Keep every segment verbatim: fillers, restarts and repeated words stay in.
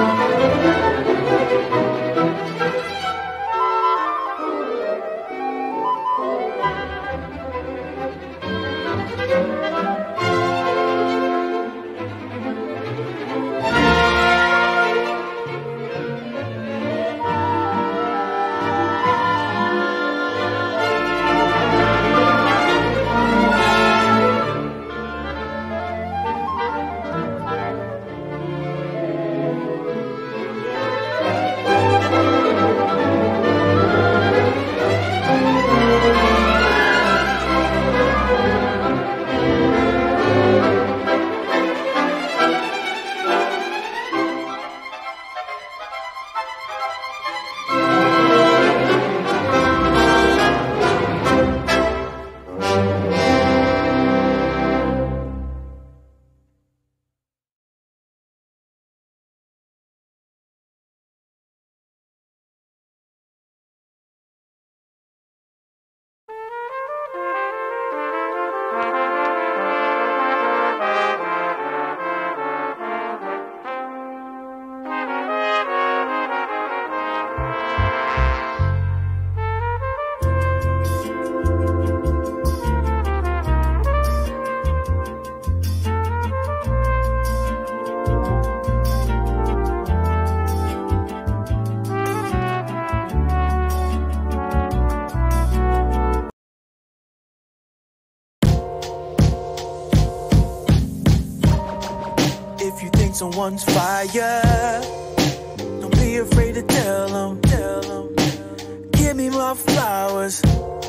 Someone's fire, don't be afraid to tell them, tell them. Give me my flowers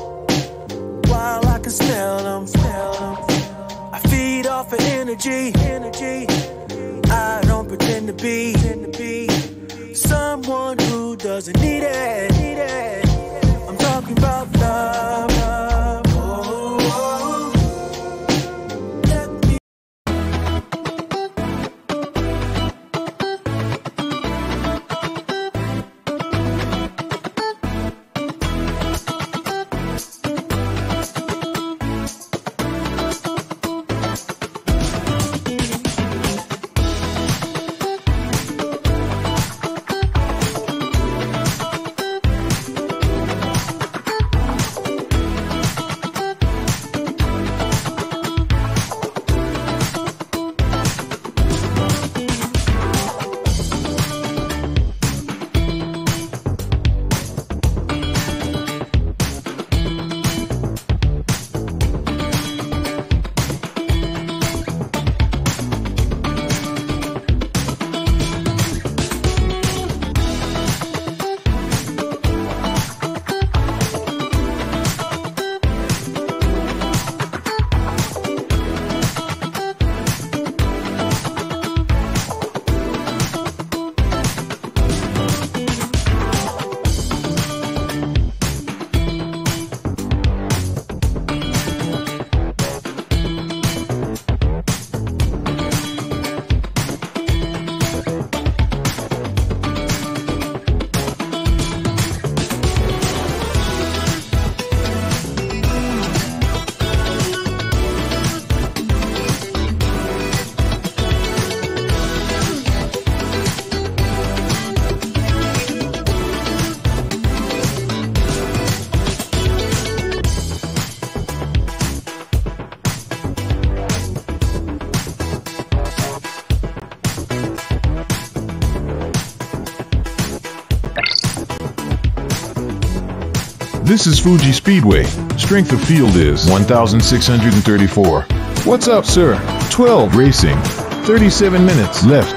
while I can smell them, smell them. I feed off of energy, energy. I don't pretend to be, pretend to be someone who doesn't need it, need it. I'm talking about love, love. Oh, oh. Let me This is Fuji Speedway. Strength of field is one thousand six hundred thirty-four. What's up, sir? twelve racing. thirty-seven minutes left.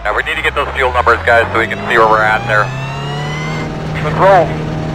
Now we need to get those fuel numbers, guys, so we can see where we're at there. Control.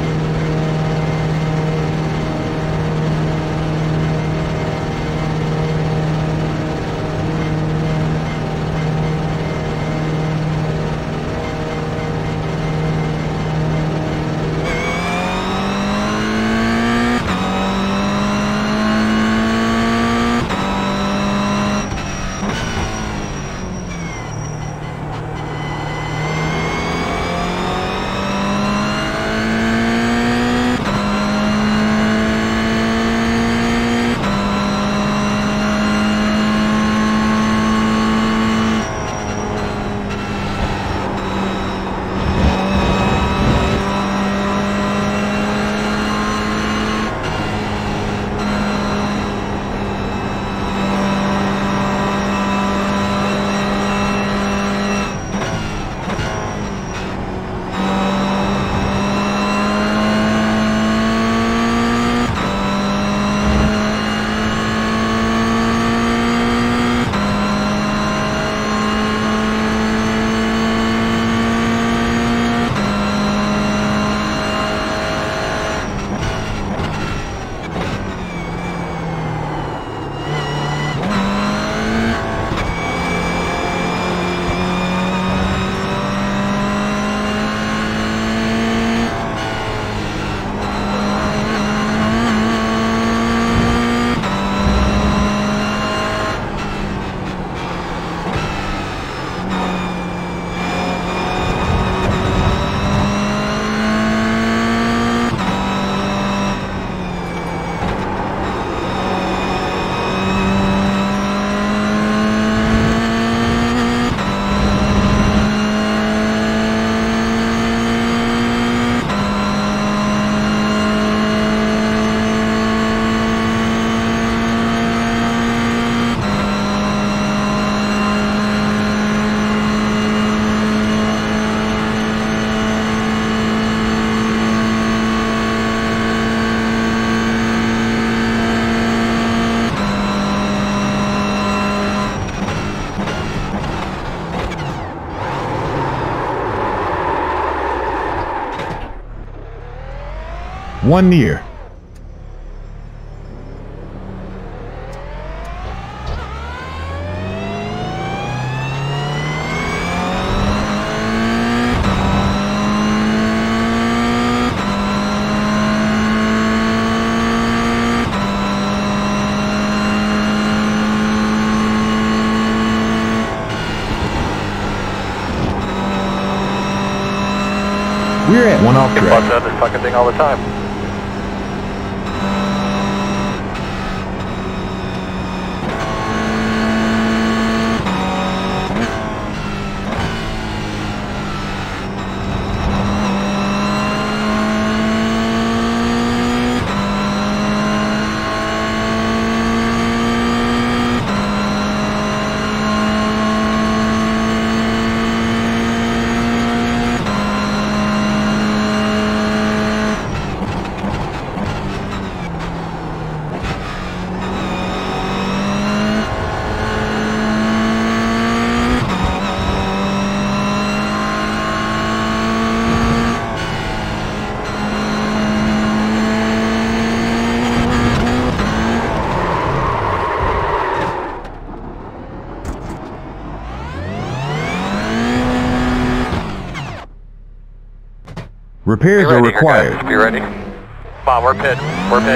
One near. We're at one off Get track. bugs out of this fucking thing all the time. Repairs are required. Be ready. Come on, we're pit. We're pit.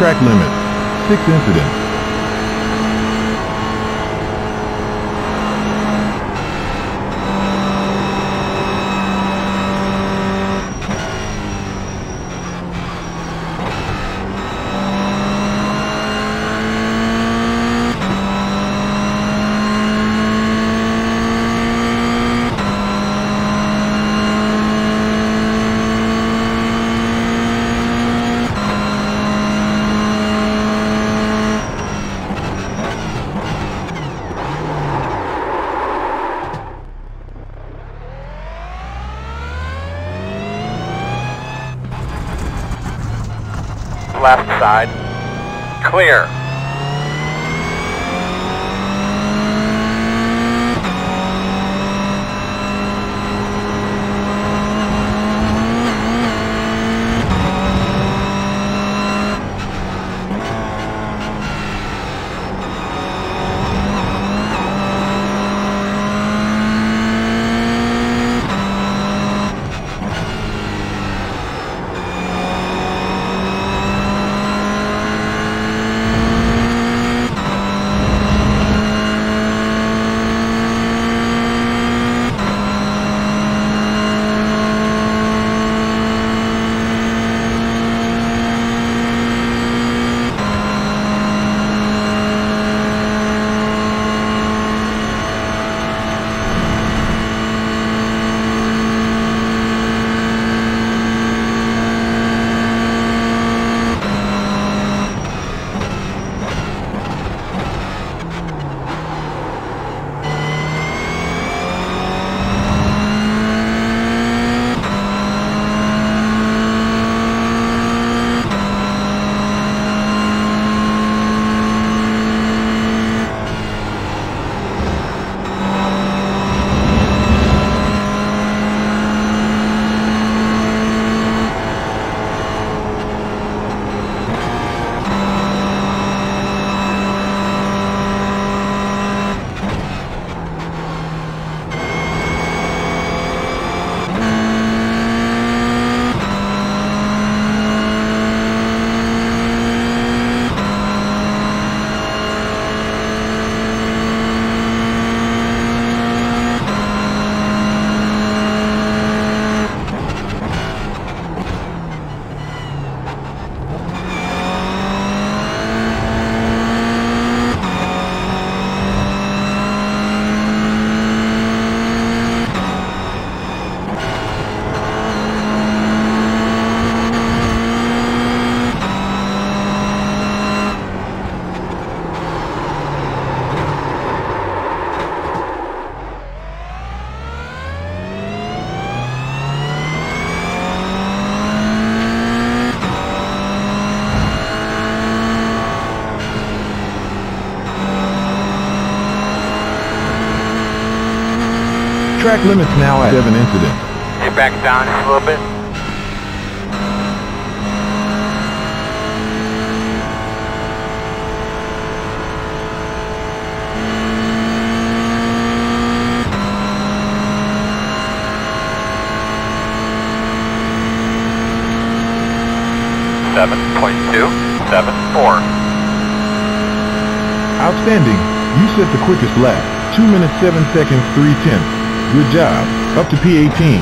Track limit. Sixth incident. Left side. Clear. Track limits now at seven incident. Get back down just a little bit. seven point two seven four. Outstanding. You set the quickest lap. two minutes, seven seconds, three tenths. Good job. Up to P eighteen.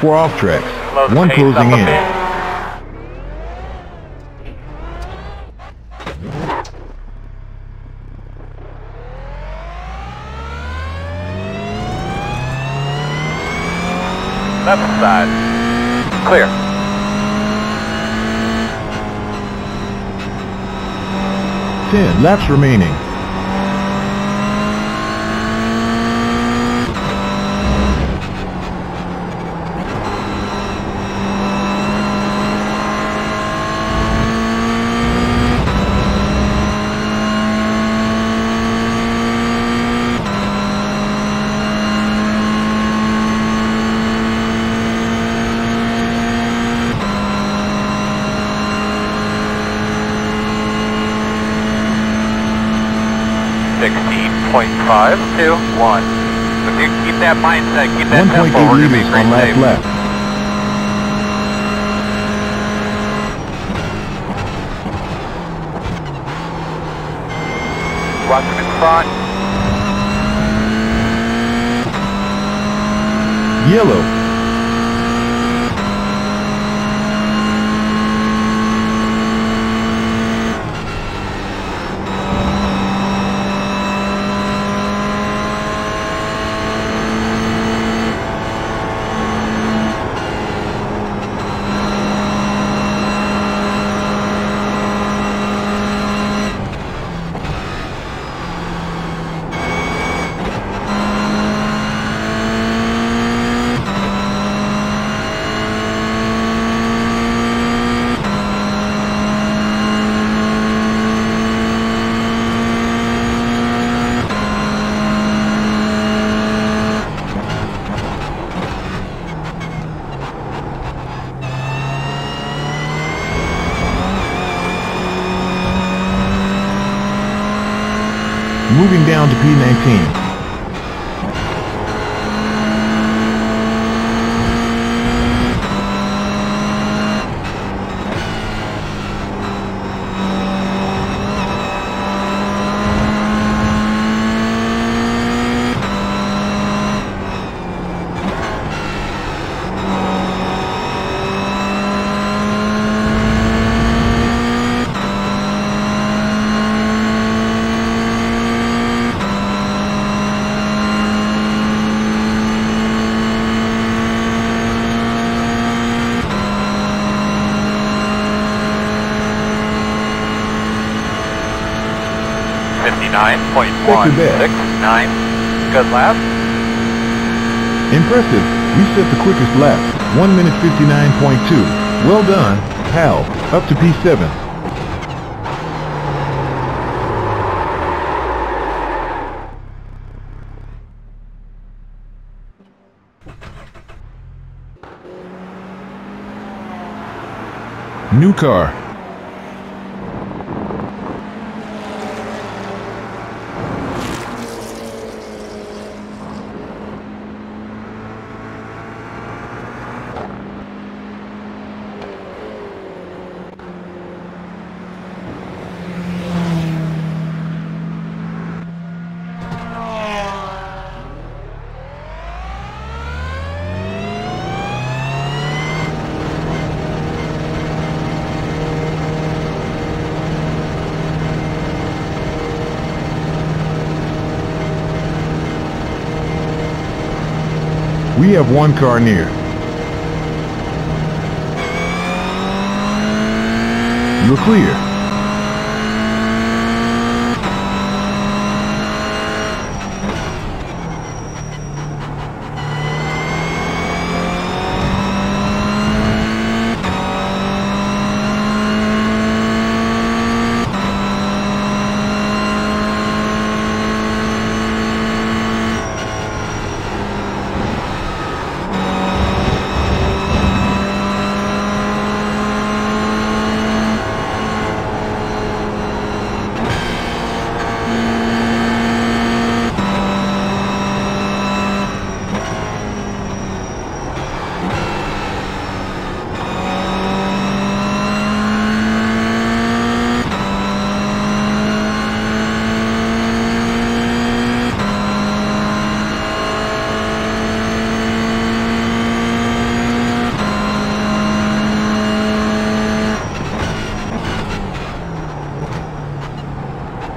four off tracks. Slow the One pace closing up a in. bit. Left side. Clear. ten laps remaining. sixteen point five two one. So if you keep that mindset, keep that one point tempo, we're eight going to be liters pretty on last safe. lap. Watch them in front. Yellow. Moving down to P nineteen. fifty-nine point one six nine. Good lap. Impressive. We set the quickest lap. one minute fifty-nine point two. Well done, pal. Up to P seven. New car. We have one car near. You're clear.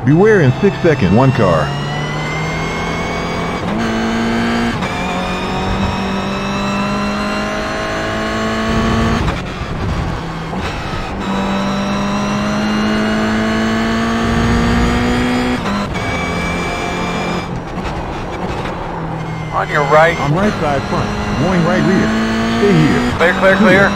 Beware in six seconds, one car. On your right. On right side front. Going right rear. Stay here. Clear, clear, clear.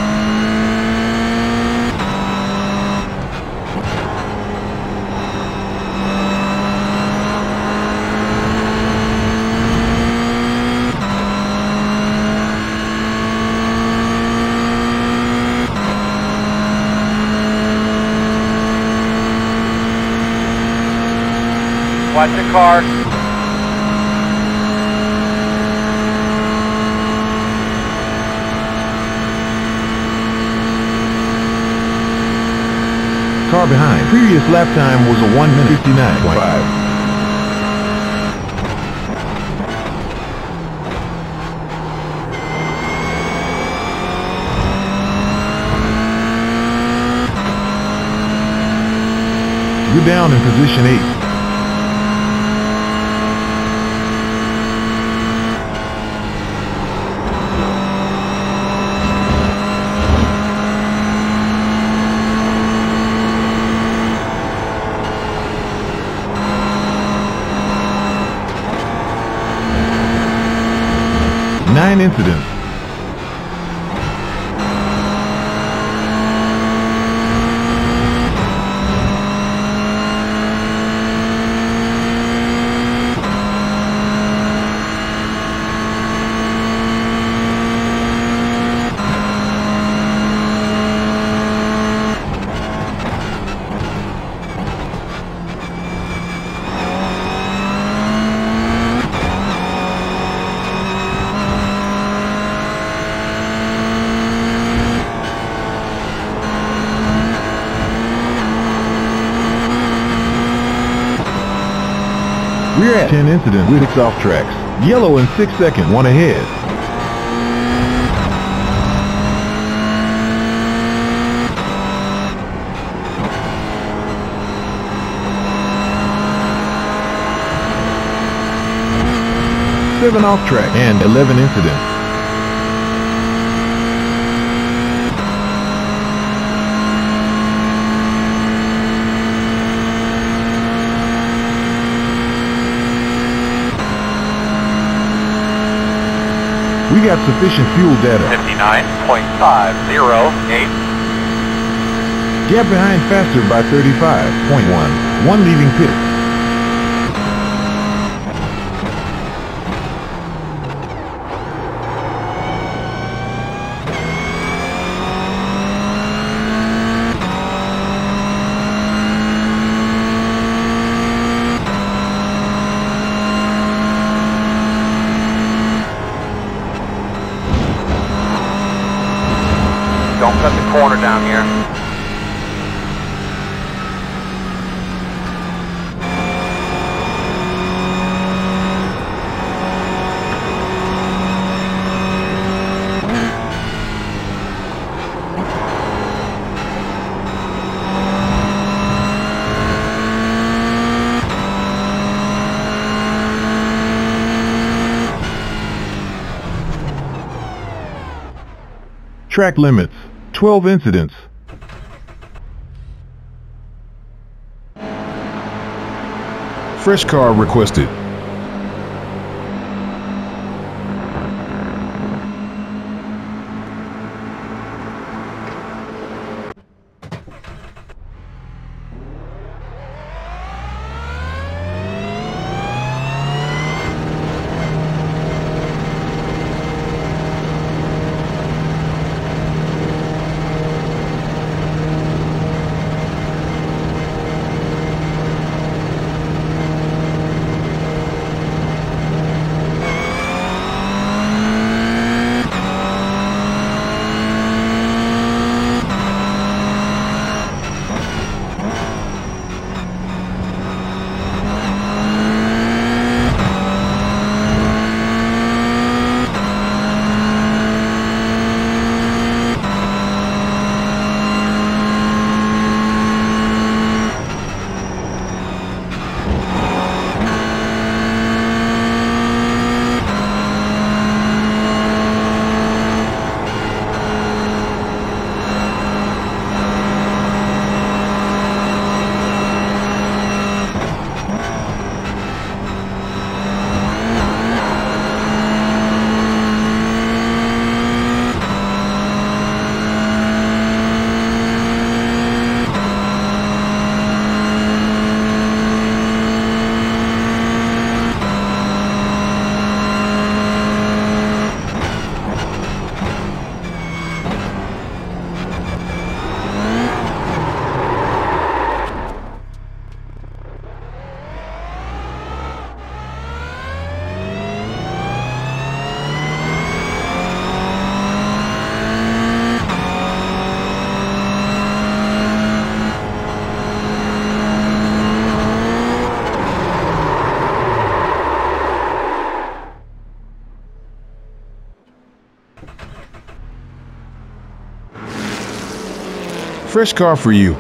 Watch your car. Car behind. Previous lap time was a one minute fifty-nine point five. You're down in position eight. Nine incidents. We're at ten incidents with six off tracks. Yellow in six seconds, one ahead. Seven off track and eleven incidents. We got sufficient fuel data. fifty-nine point five zero eight. Gap behind faster by thirty-five point one. One leaving pit. Don't cut the corner down here. Track limits. twelve incidents. Fresh car requested. Fresh car for you.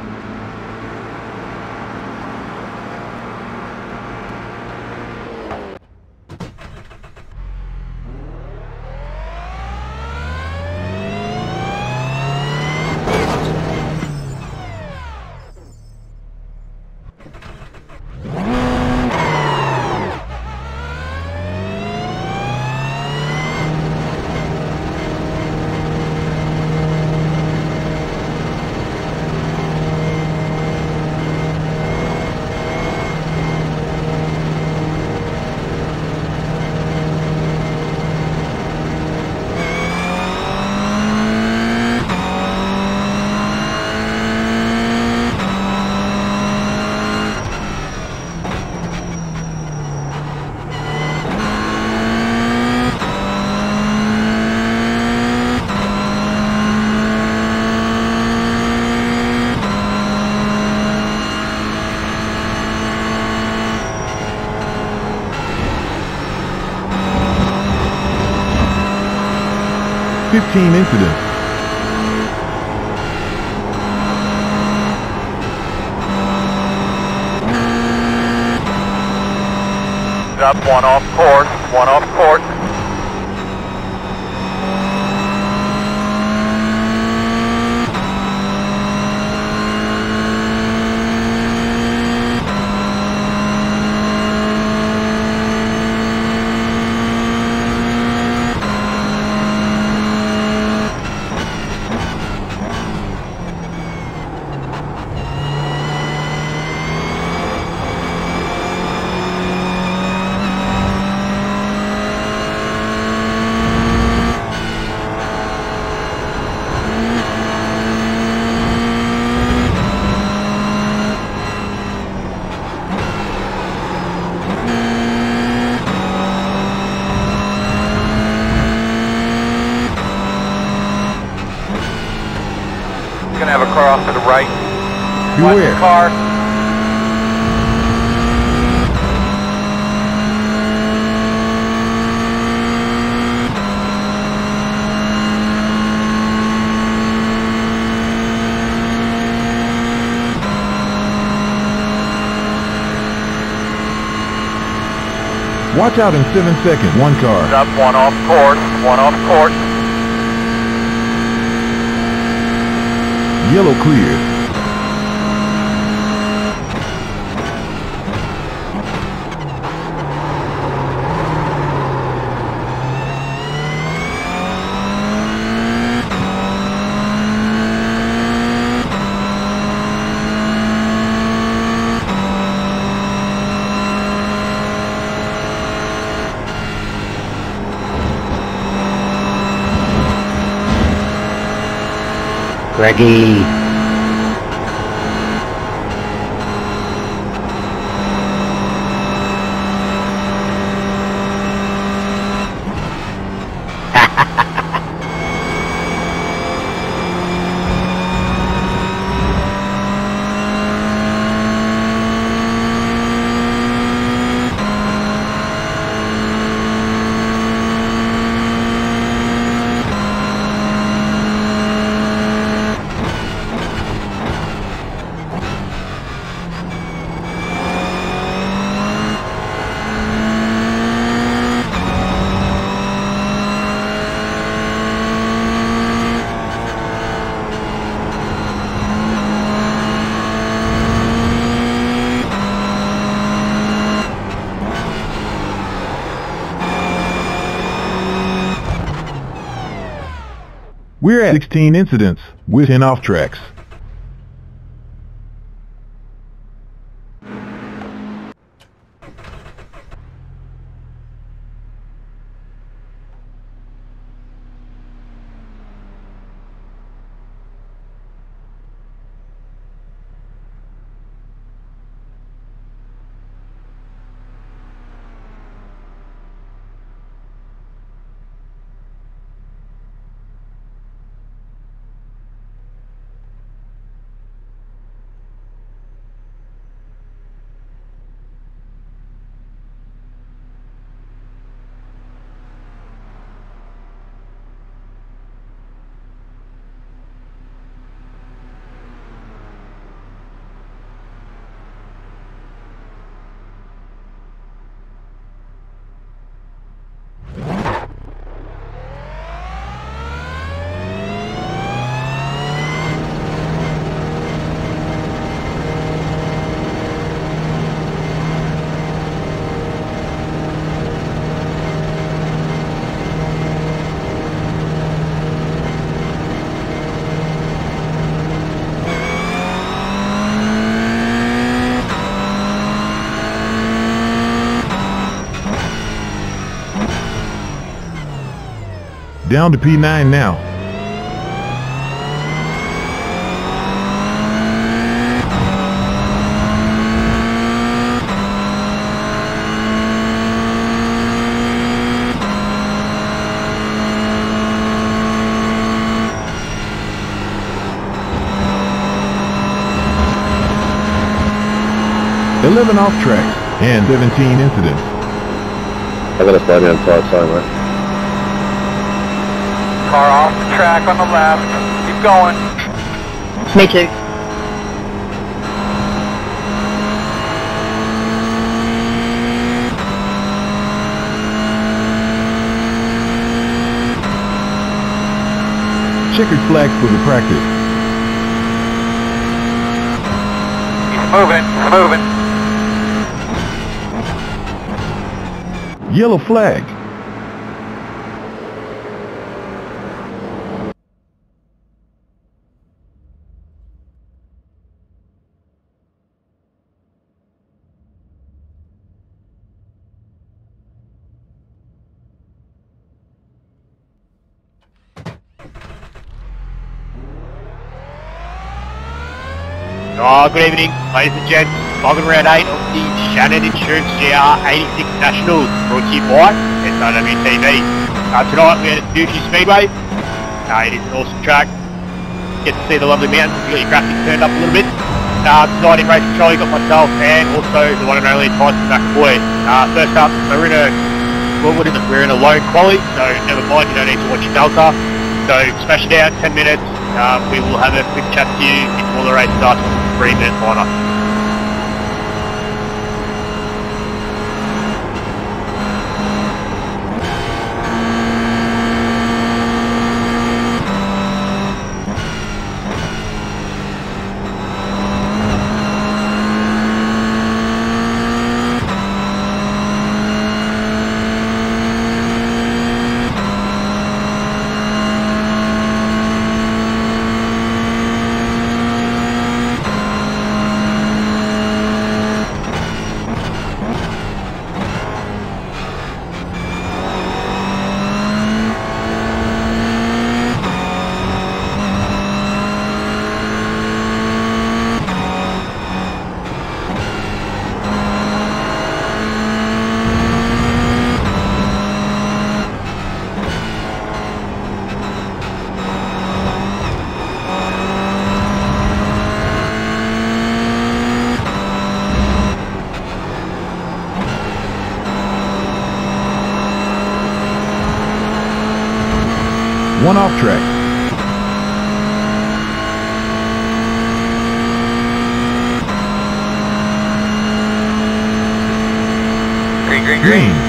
fifteen incidents. Up one off course, one off course. Gonna have a car off to the right. Watch Beware. the car. Watch out in seven seconds. One car. Up one off course, one off course. Yellow cleared. Greggy. We're at sixteen incidents with ten off tracks. Down to P nine now. eleven off track and seventeen incidents. I'm gonna slide down far side, right? Car off the track on the left. Keep going. Me too. Checkered flag for the practice. He's moving. He's moving. Yellow flag. Oh, good evening, ladies and gents. Logging round eight of the Shannon Insurance G R eighty-six Nationals, brought to you by S R W T V. Uh, tonight we're at Dewsbury Speedway. Uh, it is an awesome track. Get to see the lovely mountains. You've got your graphics turned up a little bit. Uh, tonight in race control, you've got myself and also the one and only Tyson McAvoy. Uh, first up, so we're in a well, we're in, a, we're in a lone quali, so never mind, you don't need to watch your delta. So smash it down, ten minutes. Uh, we will have a quick chat to you before the race starts. Three minutes liner. One off track. Green, green, green. Green.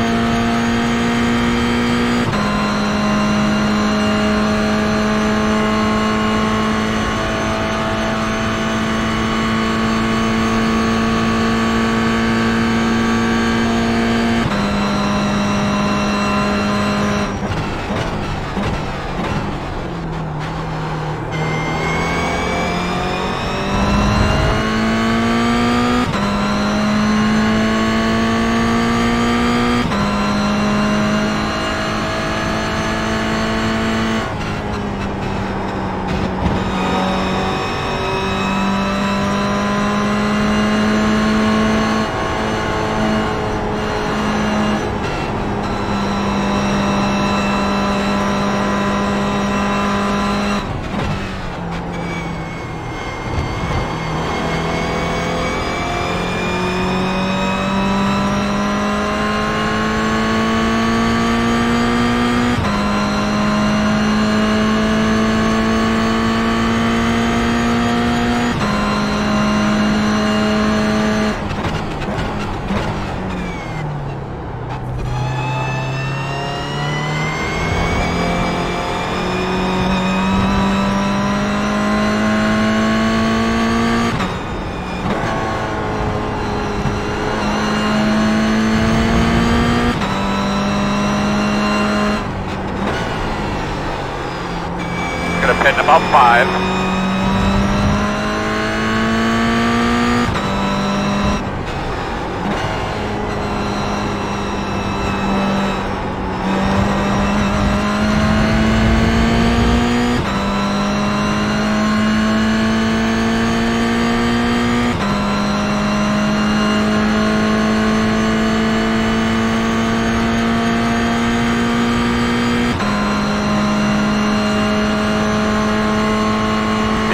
Gonna pit in about five.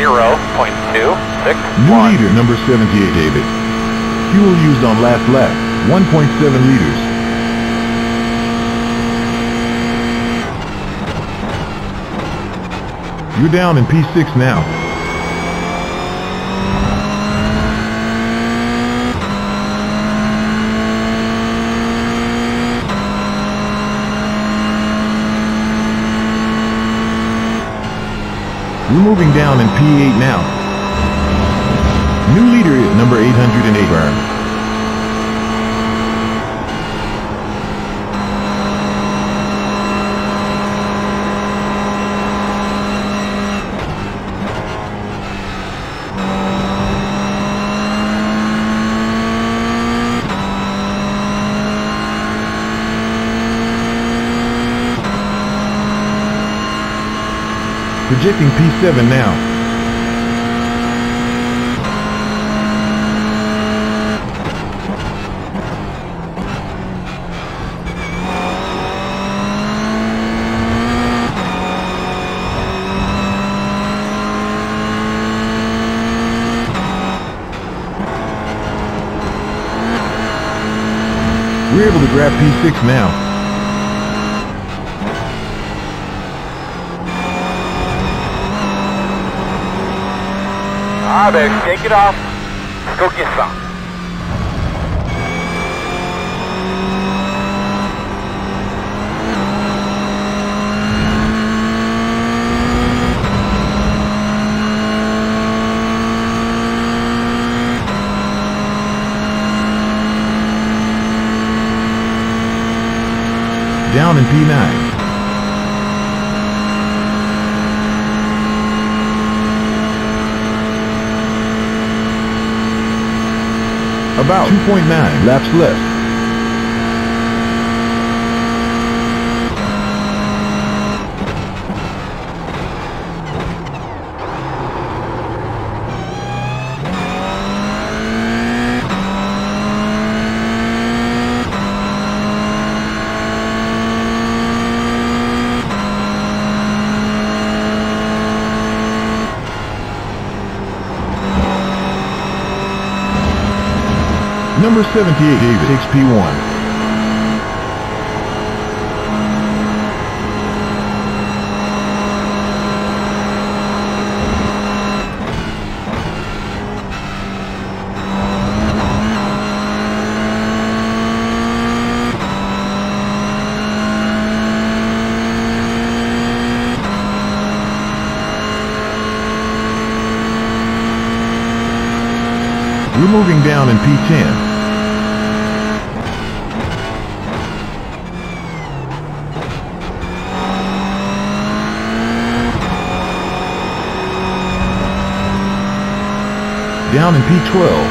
zero point two six New one. leader number seventy-eight, David. Fuel used on last lap, one point seven liters. You're down in P six now. You're moving down in P eight now. New leader is number eight hundred eight, Burn. Projecting P seven now. We're able to grab P six now. Ah, baby, shake it off. Let's go get some. Down in P nine. About two point nine laps left. Number seventy-eight, David, takes P one. We're moving down in P ten. Down in P twelve.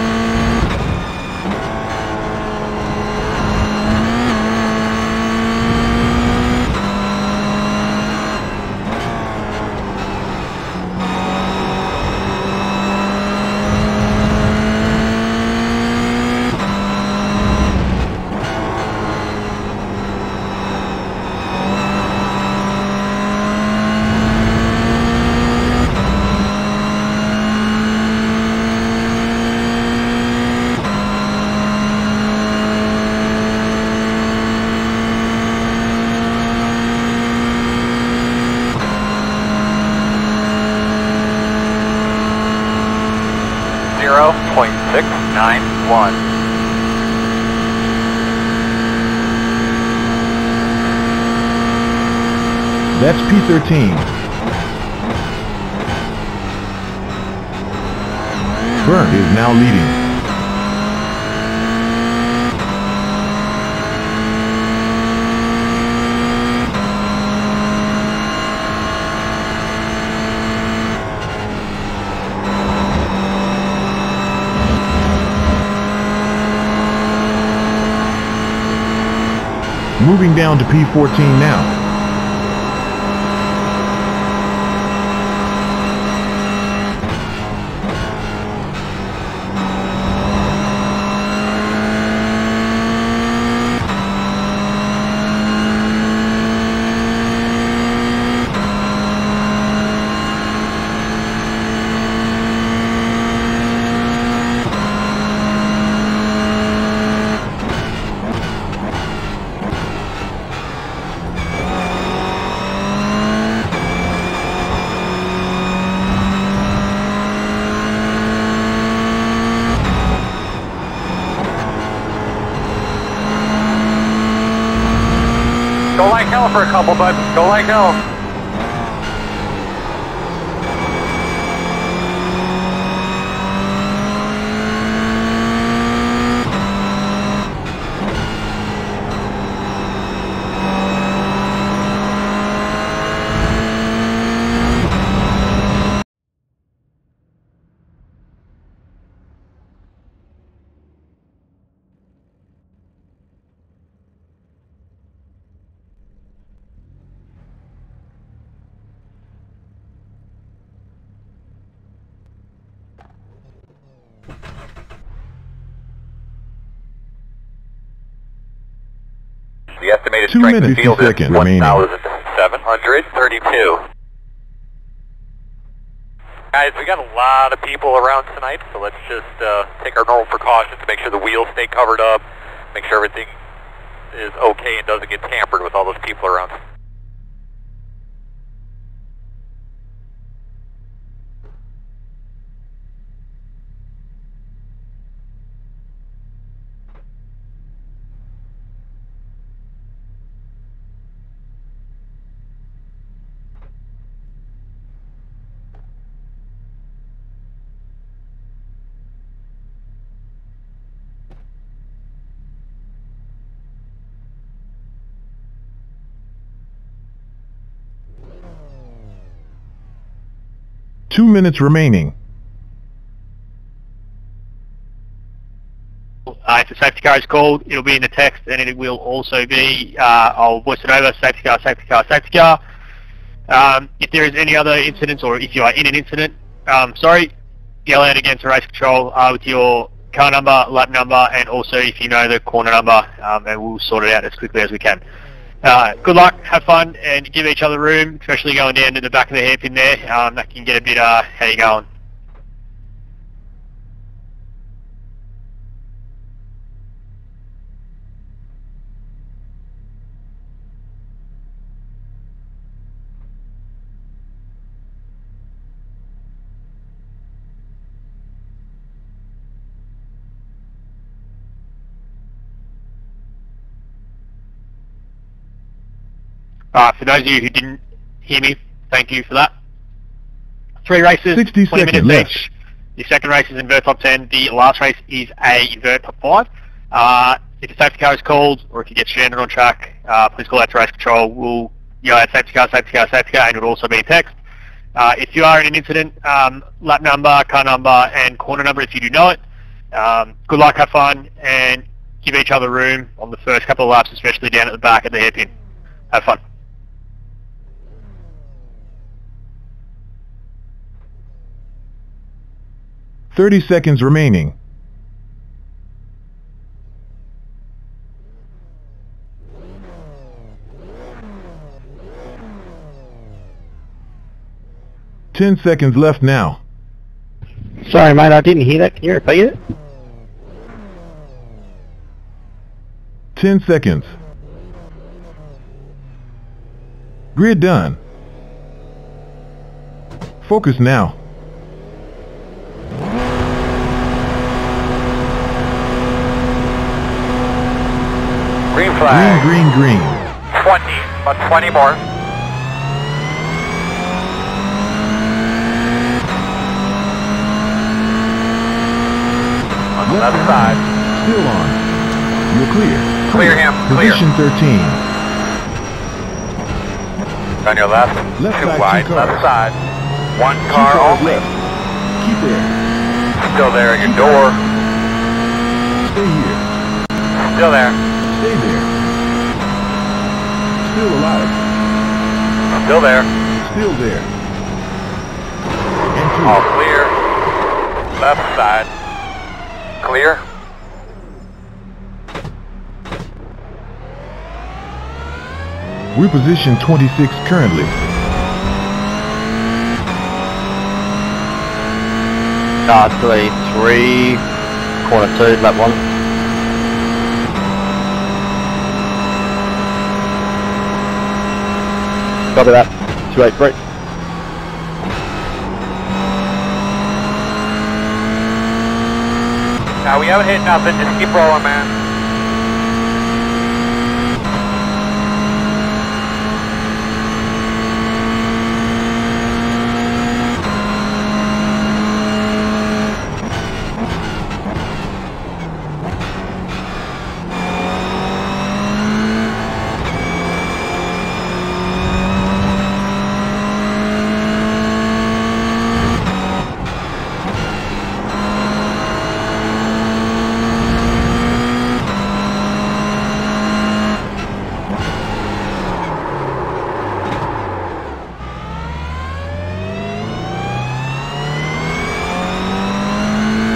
zero point six nine one. That's P thirteen. Burn is now leading. Moving down to P fourteen now. like hell for a couple, bud. Go like hell. The estimated Two strength of minutes, the field fifty is seconds one remaining. thousand seven hundred thirty-two. Guys, we got a lot of people around tonight, so let's just uh, take our normal precautions, make sure the wheels stay covered up, make sure everything is okay and doesn't get tampered with all those people around. Two minutes remaining. Uh, if the safety car is called, it'll be in the text, and it will also be, uh, I'll voice it over, safety car, safety car, safety car. Um, if there is any other incidents, or if you are in an incident, um, sorry, yell out again to race control uh, with your car number, lap number, and also if you know the corner number, um, and we'll sort it out as quickly as we can. Uh, good luck, have fun, and give each other room, especially going down to the back of the hairpin there. Um, that can get a bit, uh, how you going? Uh, for those of you who didn't hear me, thank you for that. Three races, sixty twenty seconds minutes left. each. The second race is in Vert Top ten. The last race is a Vert Top five. Uh, if a safety car is called, or if you get stranded on track, uh, please call out to race control. We'll yell out safety car, safety car, safety car, and it'll also be in text. Uh, if you are in an incident, um, lap number, car number, and corner number if you do know it. Um, good luck, have fun, and give each other room on the first couple of laps, especially down at the back at the hairpin. Have fun. Thirty seconds remaining. Ten seconds left now. Sorry, mate, I didn't hear that. Can you repeat it? Ten seconds. Grid done. Focus now. Green flag. Green, green, green. twenty, about twenty more. On the left side. Still on. You're clear. Clear him, clear. Position thirteen. On your left, Left two side, two wide, cars. left side. One Two car cars only. left. Keep there. Still there at your door. Stay here. Still there. Stay there. Still alive. Still there. Still there. And two. All clear. Left side. Clear. We're position twenty-six currently. Car three, three, corner two, lap one. Copy that. two eight three. Now we haven't hit nothing, just keep rolling, man.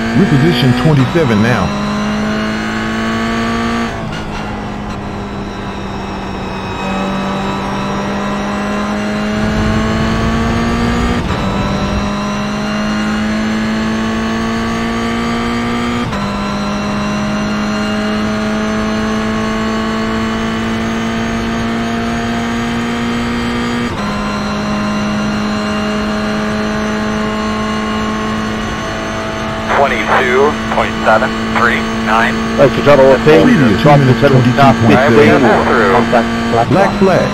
Reposition twenty-seven now. twenty-two point seven three nine. Thanks for Channel fourteen. Previous Drop two to minutes seven twenty-two south point seven fifteen. four. Contact Black Black flag.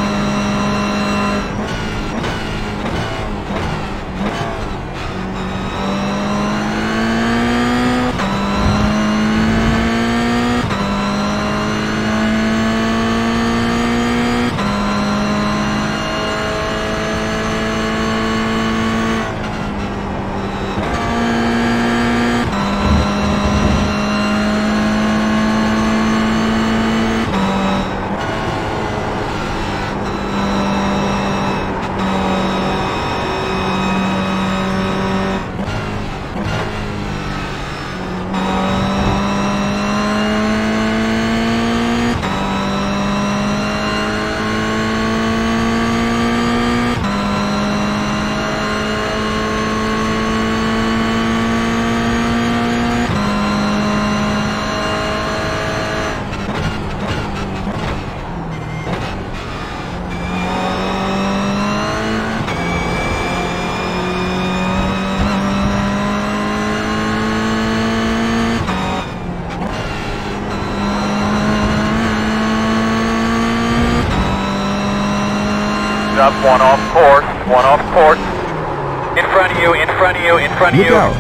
Up, one off course, one off course. In front of you, in front of you, in front of Look you. out.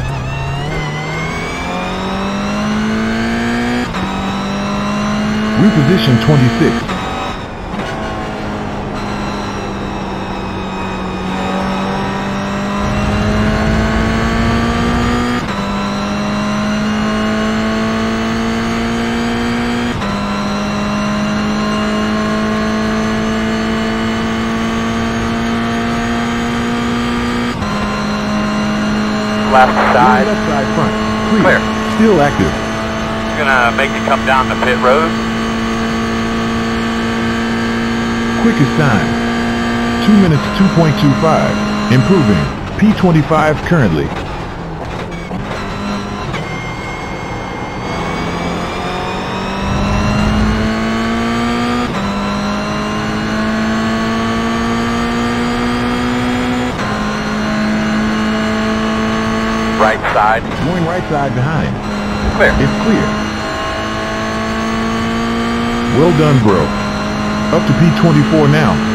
Reposition twenty-six. Left side. Left side front. Clear. Clear. Still active. Gonna make you come down the pit road. Quickest time. two minutes two point two five. Improving. P twenty-five currently. Right side. Going right side behind. Clear. It's clear. Well done, bro. Up to P twenty-four now.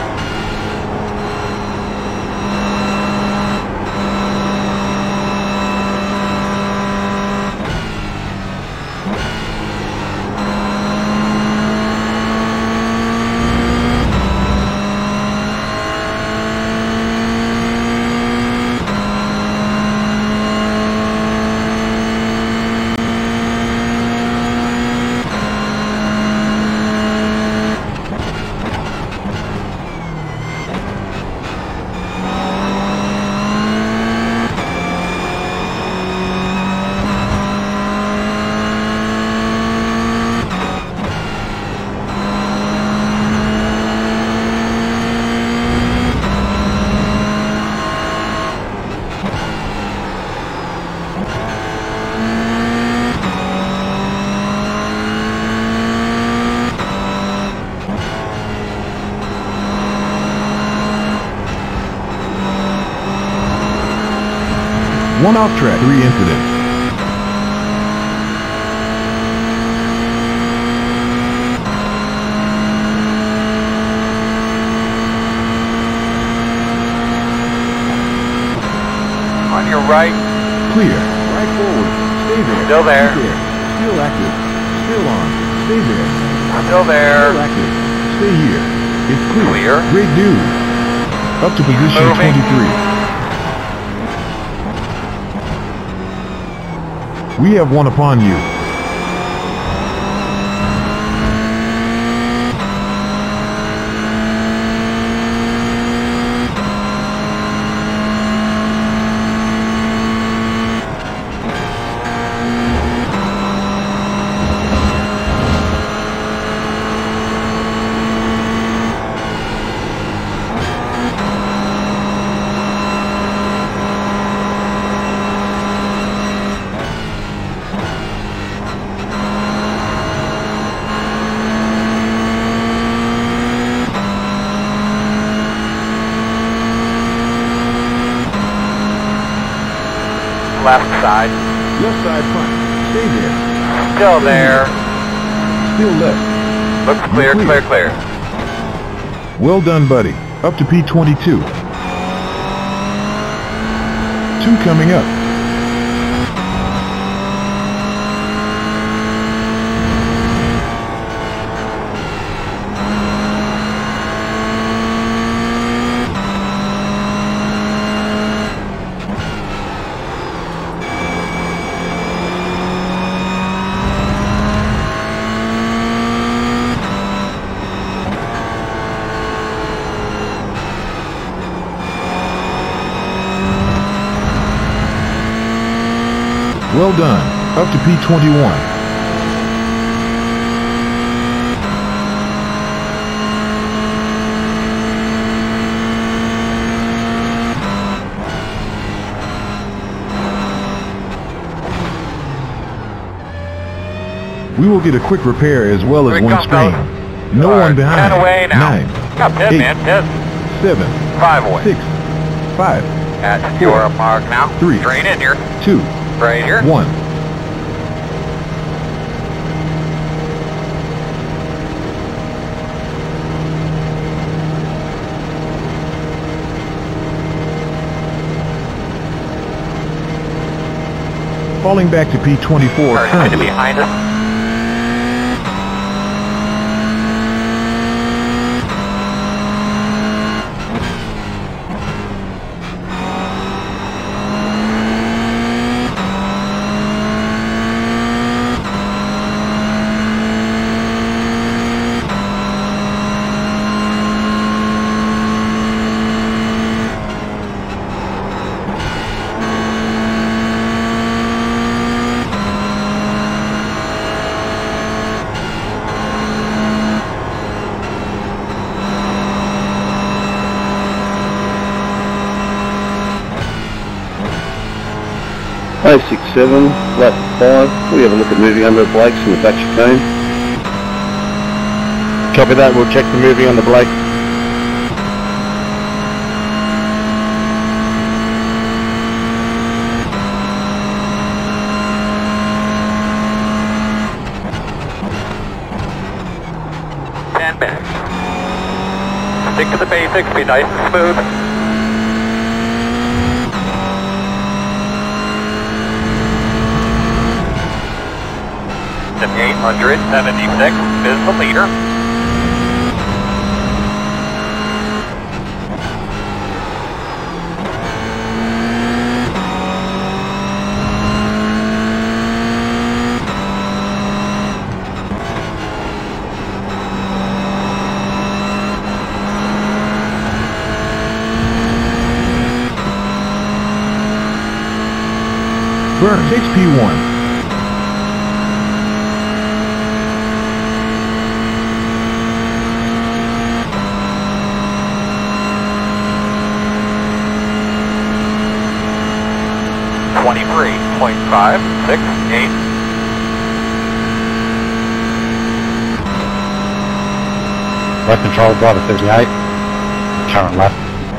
One off track, three incidents. On your right. Clear. Right forward. Stay there. Still there. Stay there. Still active. Still on. Stay there. Still there. Still active. Stay here. It's clear. Clear. Great dude. Up to position Moving. twenty-three. We have one upon you. left side. Left side front. Stay there. Still there. Still left. Looks clear, Clear. clear, clear. Well done, buddy. Up to P twenty-two. Two coming up. Well done. Up to P twenty-one. We will get a quick repair as well as Here we one come, screen. fellas. No All one right, behind. ten away now. Nine, Got pit, eight, man, pit. seven, Five away. six, five, At four, your mark now. three, Straight in here. two, Right here. one. Falling back to P twenty-four Turn to currently. behind us. oh six seven, lap five. We have a look at moving under the brakes and the back chicane. Copy that, we'll check the moving on the Blake. Ten back. Stick to the basics. Be nice and smooth. eight hundred seventy-six is the leader. Burns, H P one. twenty-three point five six eight. Left control, driver thirty-eight. Current lap.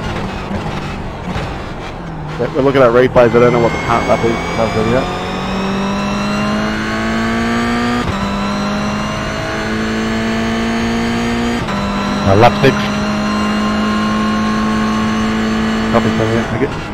Yeah, we're looking at replays, I don't know what the current lap is. Driver thirty-eight. Uh, lap six. Copy thirty-eight, thank you.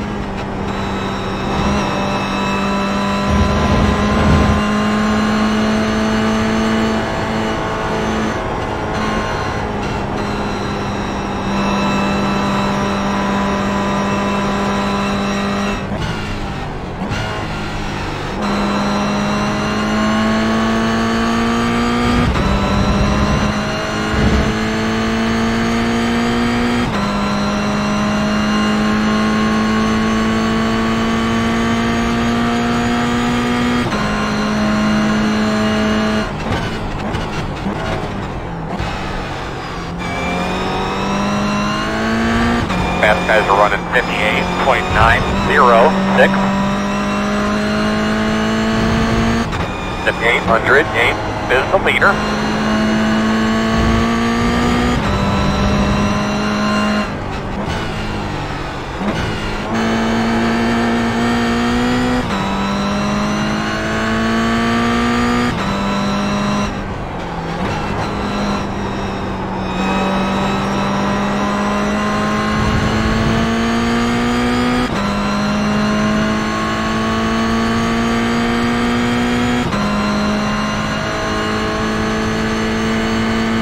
Fast guys are running fifty-eight point nine zero six. The eight hundred eight is the leader.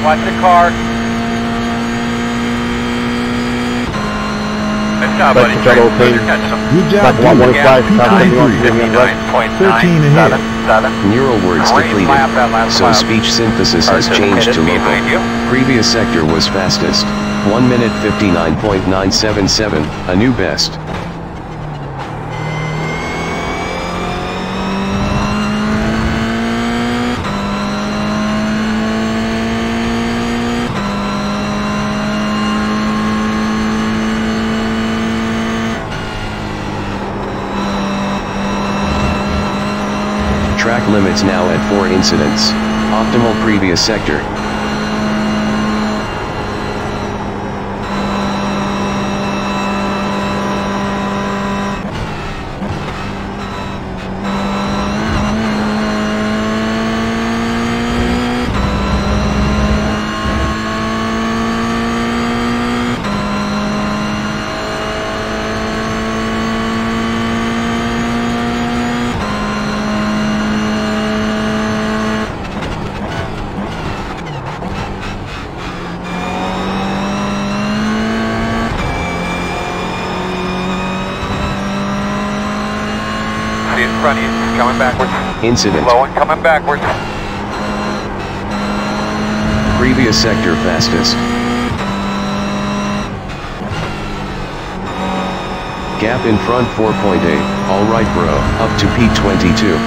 Watch the car. Good job, buddy. Good job, team. Good job, One dude. one five. P twenty-three. thirteen ahead. Neural words Green depleted, lap, that last so lap. speech synthesis has Arthur changed to pitted behind you. local. Previous sector was fastest. one minute fifty-nine point nine seven seven, a new best. Track limits now at four incidents. Optimal previous sector. See in front of you, coming backwards. Incident. Slow and coming backwards. Previous sector fastest. Gap in front four point eight. Alright bro, up to P twenty-two.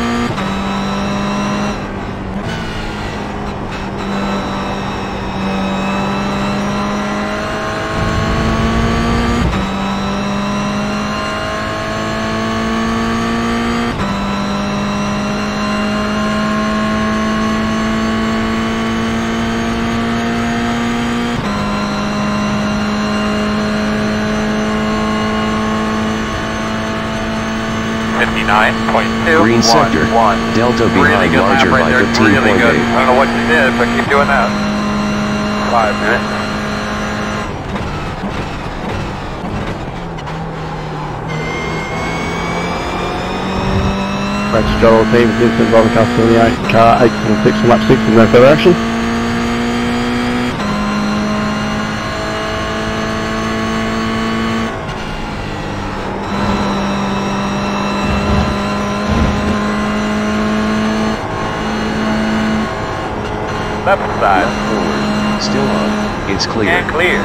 fifty-nine point two. Green sector. One. Delta Really behind good lap larger right by there. fifteen Really point good. eight. I don't know what you did, but keep doing that. Five minutes. Thanks, Joel. Team, Vincent Doncaster on the eight, car eight seven six on lap six with no further action. Left side. Forward. Still on. It's clear. And clear.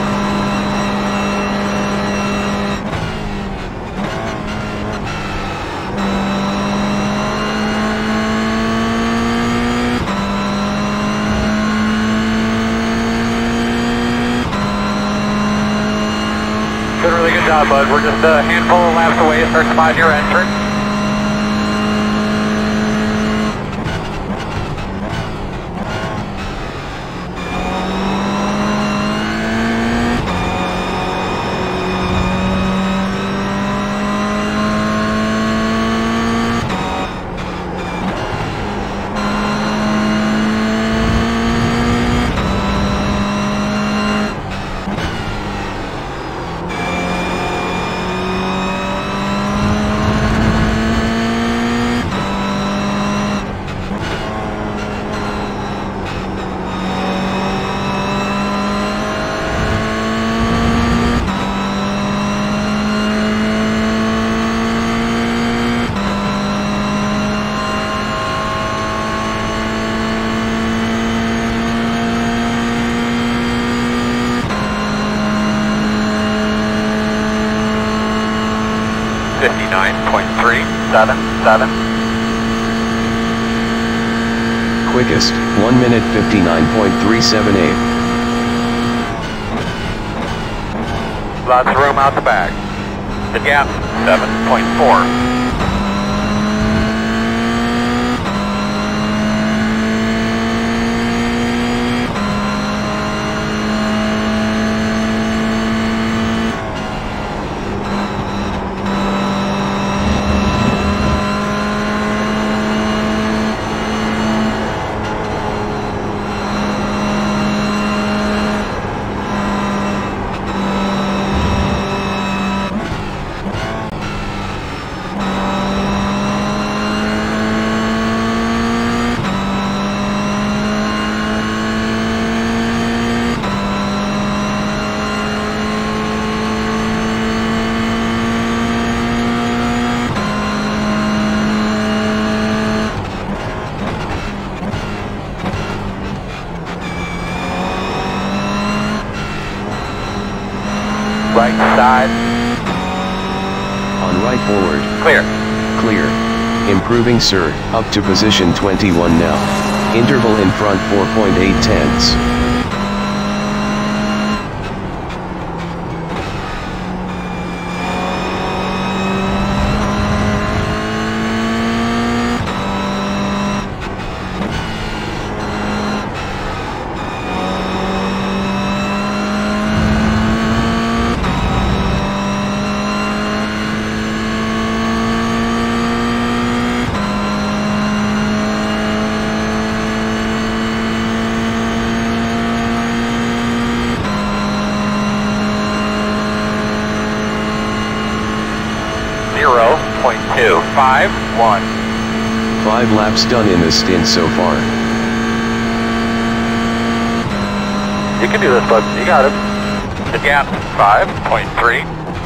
Doing a really good job, bud. We're just a handful of laps away to start spotting your entrance. fifty-nine point three seven seven. Quickest, one minute fifty-nine point three seven eight. Lots of room out the back. The gap, seven point four. side. On right forward. Clear. Clear. Improving, sir, up to position twenty-one now. Interval in front four point eight tenths. zero point two five one. Five laps done in the stint so far. You can do this, bud. You got it. The gap, five point three.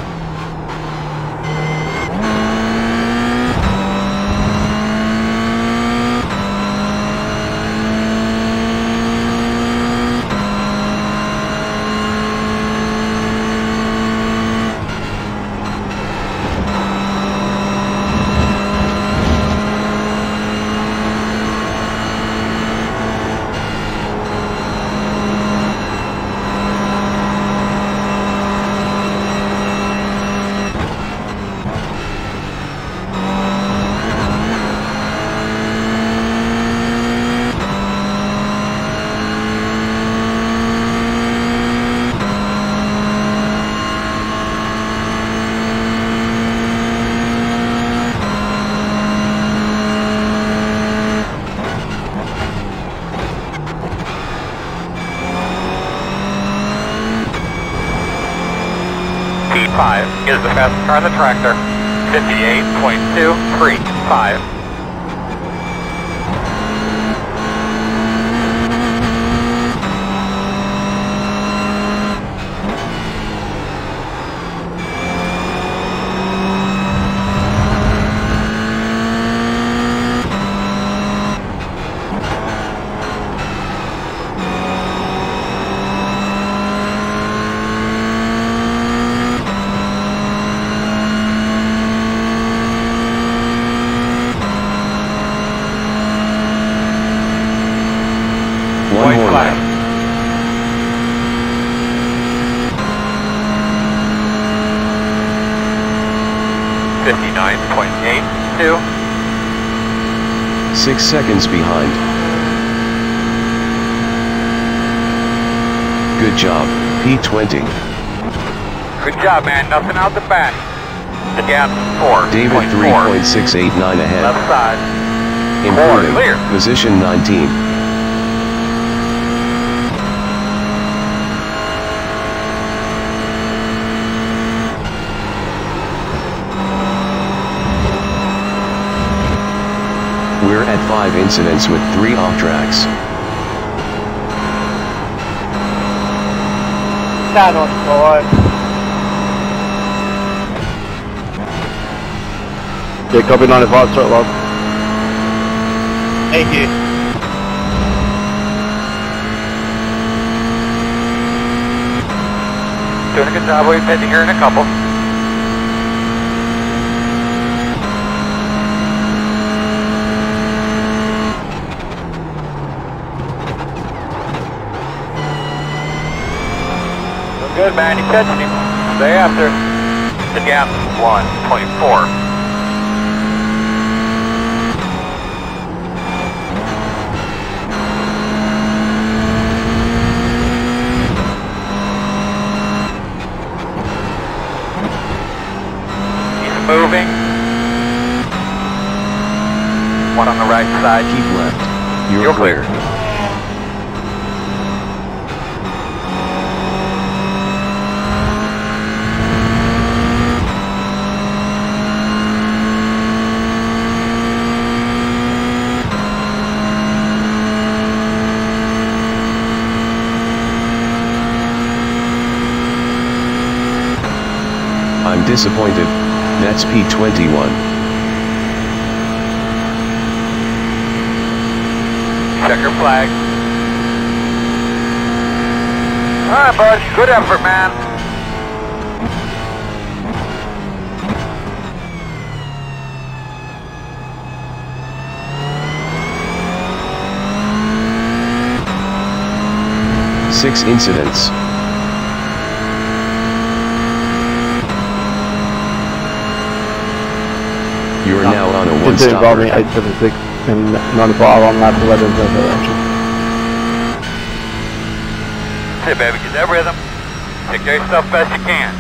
P five is the fastest car on the tractor. fifty-eight point two three five. One White more flag. lap. fifty-nine point eight two. Six seconds behind. Good job, P twenty. Good job, man. Nothing out the back. The gap, four. David three point six eight nine ahead. Left side. Improving. clear. Position nineteen. We're at five incidents with three off tracks. Stand on five. Yeah, copy ninety-five, straight log. Thank you. Doing a good job. We'll be pitting here in a couple. Doing good, man. You're catching him. Stay after. The gap, one point four. Moving. One on the right side. Keep left. You're, You're clear. clear. I'm disappointed. That's P twenty-one. Checker flag. Alright, bud. Good effort, man. six incidents. You are now on a one Into involving stopper. eight seven six and ninety-five on lap eleven of the direction. Hey baby, get that rhythm. Take care of yourself best you can.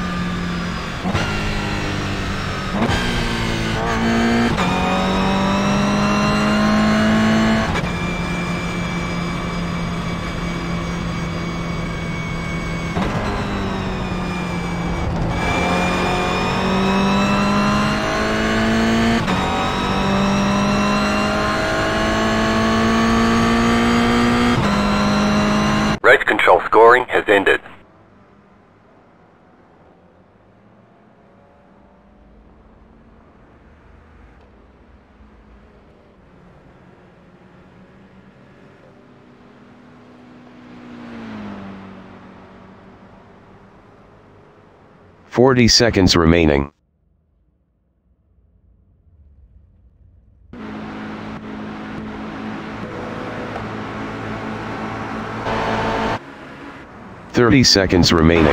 Race control scoring has ended. Forty seconds remaining. Thirty seconds remaining.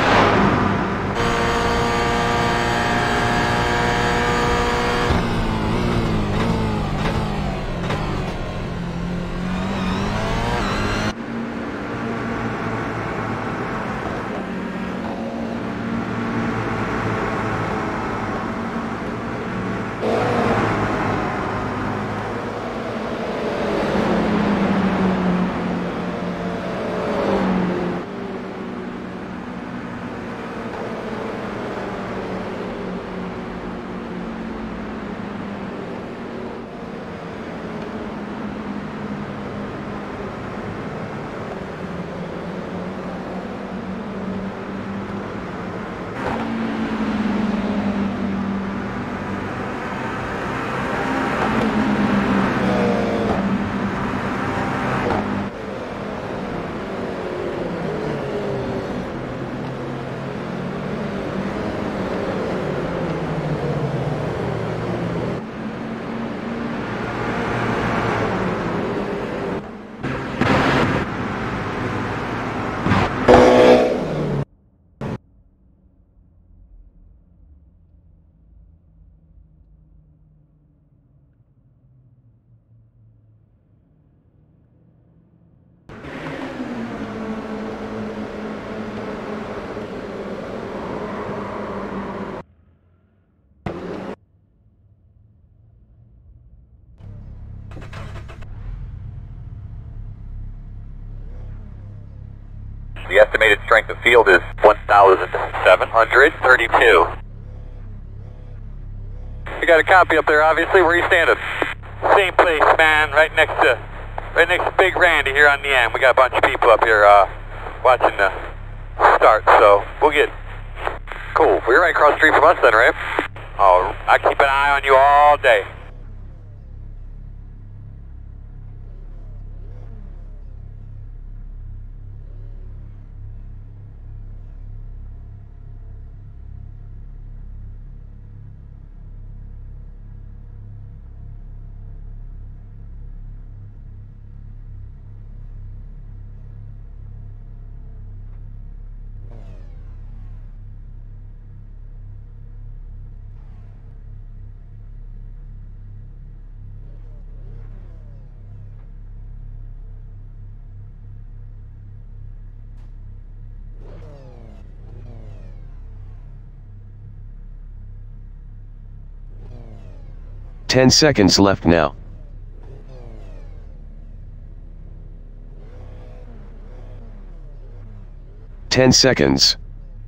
The estimated strength of field is one thousand seven hundred thirty-two. You got a copy up there, obviously. Where are you standing? Same place, man. Right next to, right next to Big Randy here on the end. We got a bunch of people up here uh, watching the start, so we'll get. Cool. We're right across the street from us then, right? Oh, I keep an eye on you all day. Ten seconds left now. Ten seconds.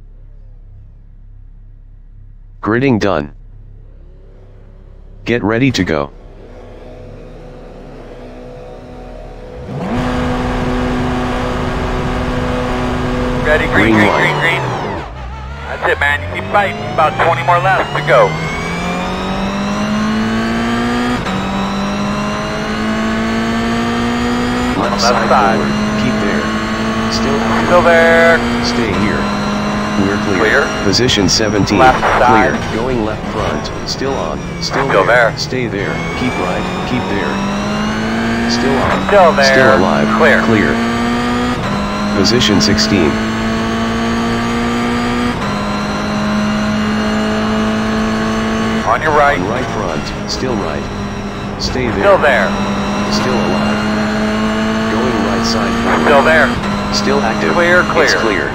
Gridding done. Get ready to go. Ready, green, Green green, light. green, green. That's it, man. You keep fighting. About twenty more laps to go. Left Left side side. forward. Keep there. Still. Still there. Stay here. We're clear. Clear. Position seventeen. Left Clear. side. Going left front. Still on. Still, Still there. Stay there. Keep right. Keep there. Still on. Still there. Still alive. Clear. Clear. position sixteen. On your right. On right front, still right. Stay there. Still there. Still alive. Going right side forward. Still there. Still active. Clear, clear. It's clear.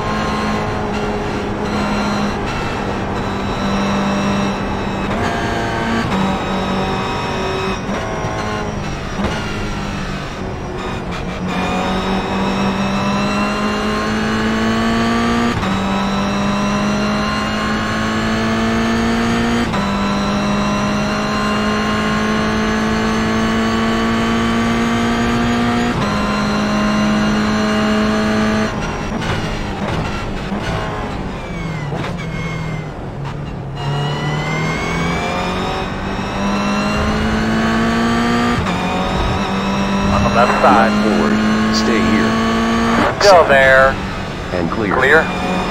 Left side. Left forward. Stay here. Still Side. there. And clear. Clear.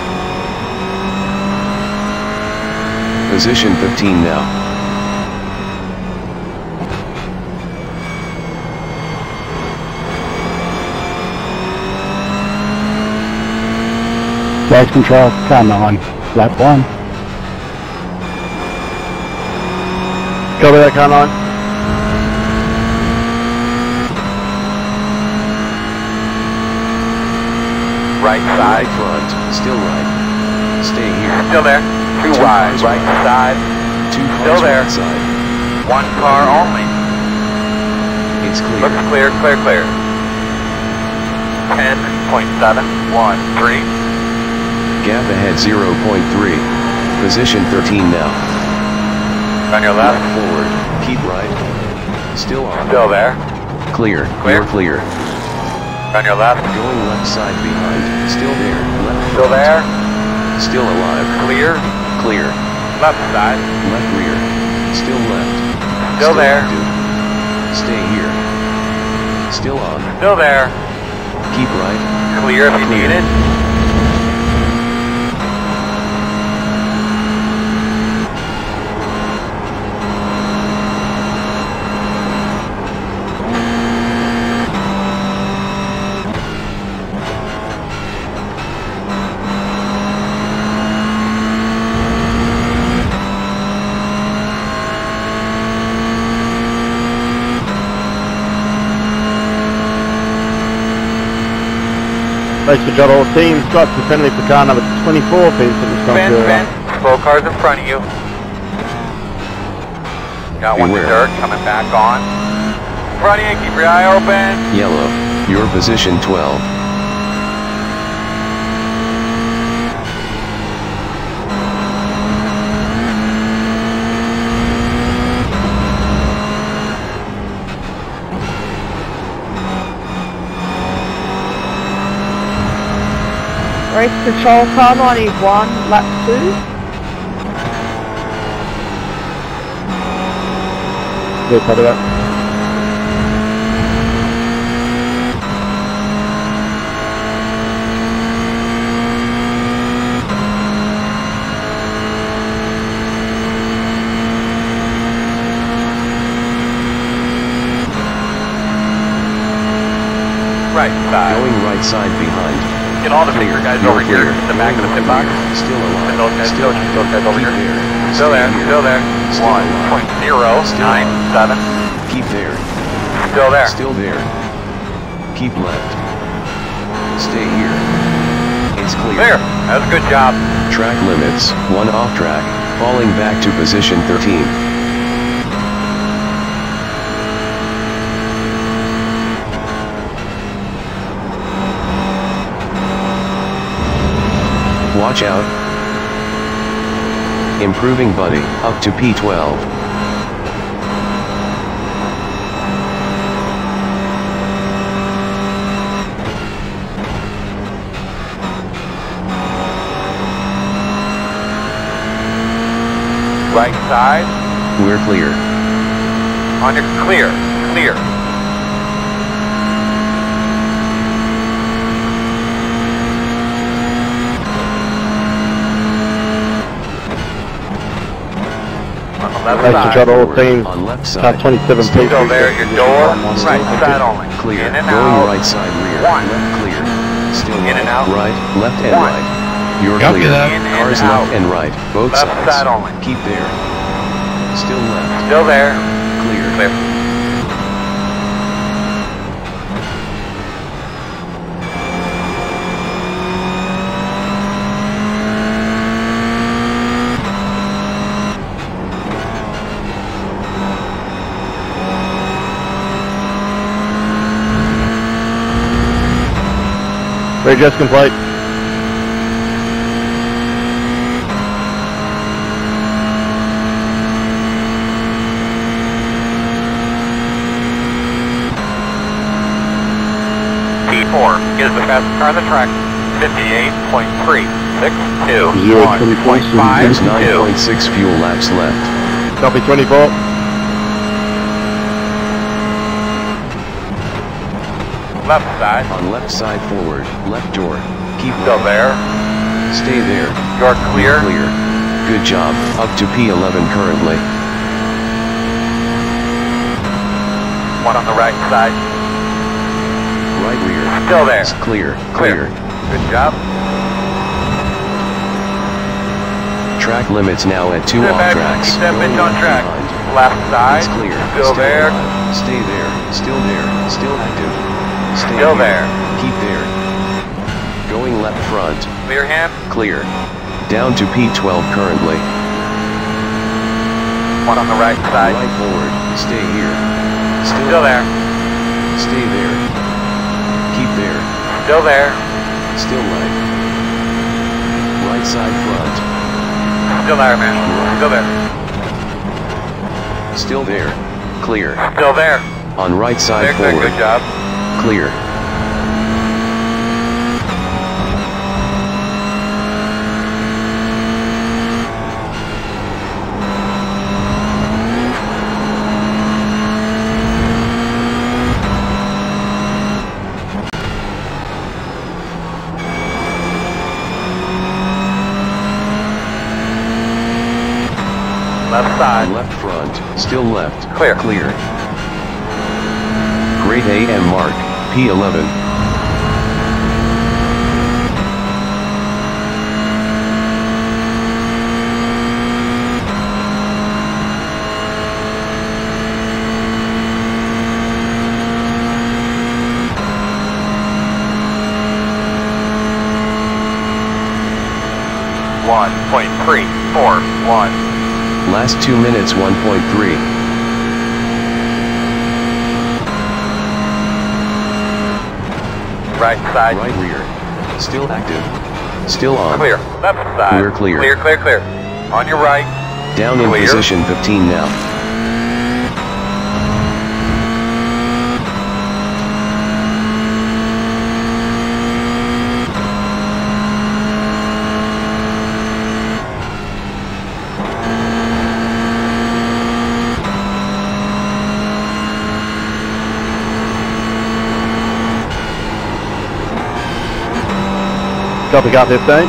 Position fifteen now. Flight control, come on. Lap one. Cover that, come on. Right side. Right front, still right. Stay here. Still there. Two, Two wide. cars Right right. side. Two cars Still there. right side. One car only. It's clear. Looks clear, clear, clear. ten point seven one three. Gap ahead zero point three. Position thirteen now. On your left. Left forward. Keep right. Still on. Still there. Clear. Clear. You're clear. On your left. Going left side behind. Still there. Left Still front. there. Still alive. Clear. Clear. Left side. Left rear. Still left. Still there. active. Stay here. Still on. Still there. Keep right. Clear if you Clear. need it. Thanks for job all teams. Got to penalty for car number twenty-four, please. Fence, fence. Slow cars in front of you. Got one Beware. dirt coming back on. In front of you, keep your eye open. Yellow. Your position twelve. Race control car ninety-one, lap two. Yeah, cover that. Right side. Going right side behind. Get all the bigger guys over here in the back of the pit box. Still alive. And those guys, Still those, those guys over Keep here. there. Still there, Stay still there. Still One alive. point zero Still nine seven. Keep there. Still there. Still there. Keep left. Stay here. It's clear. There. That was a good job. Track limits, one off track, falling back to position thirteen. Watch out. Improving buddy, up to P twelve. Right side. We're clear. On your clear. Clear. On the left Thanks for side. job all teams. On left Car side. twenty-seven, please. Still there at your door. Right side only. Clear. In and Going out. right side rear. One. Left clear. Still In and out. right, left and One. right. You're Copy clear. that. In and Cars out. left and right, both Left sides. side only. Keep there. Still left. Still there. Clear. Clear. Readjust complete. T four is the fastest car on the track. fifty-eight point three six two. Zero one twenty point points. five There's two. nine point six fuel laps left. Copy twenty-four. Left side. On left side forward, left door. Keep Still there. Stay there. You're clear. Clear. Good job. Up to P eleven currently. One on the right side. Right rear. Still there. It's clear. Clear. Clear. Good job. Track limits now at two Step off back. tracks. Keep that bitch Going on left track. behind. Left side. It's clear. Still there. alive. Stay there. Still there. Still active. Stay Still here. there. Keep there. Going left front. Clear hand. Clear. Down to P twelve currently. One on the right side. Right forward. Stay here. Still, Still there. Stay there. Keep there. Still there. Still right. Right side front. Still there, man. Still there. Still there. Clear. Still there. On right side Clear, clear. forward. Good job. Clear. Left side. Left front. Still left. Clear. Clear. Great A M mark. P eleven. one point three four one. Last two minutes one point three. Right side. Right rear. Still active. Still on. Clear. Left side. We're clear. Clear, clear, clear. On your right. Down in Clear. position fifteen now. Copy car fifteen.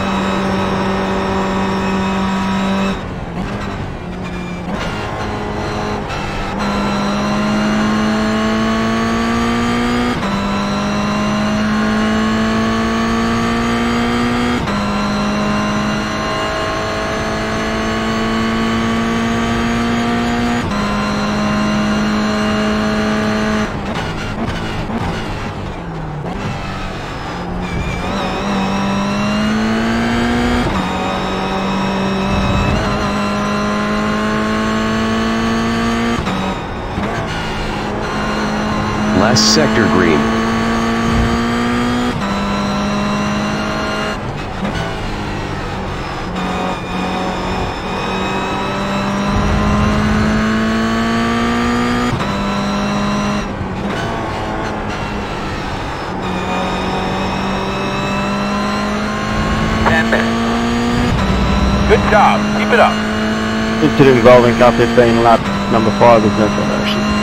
Last sector green. Ten minutes. Good job. Keep it up. Incident involving car fifteen, lap number five with no further action.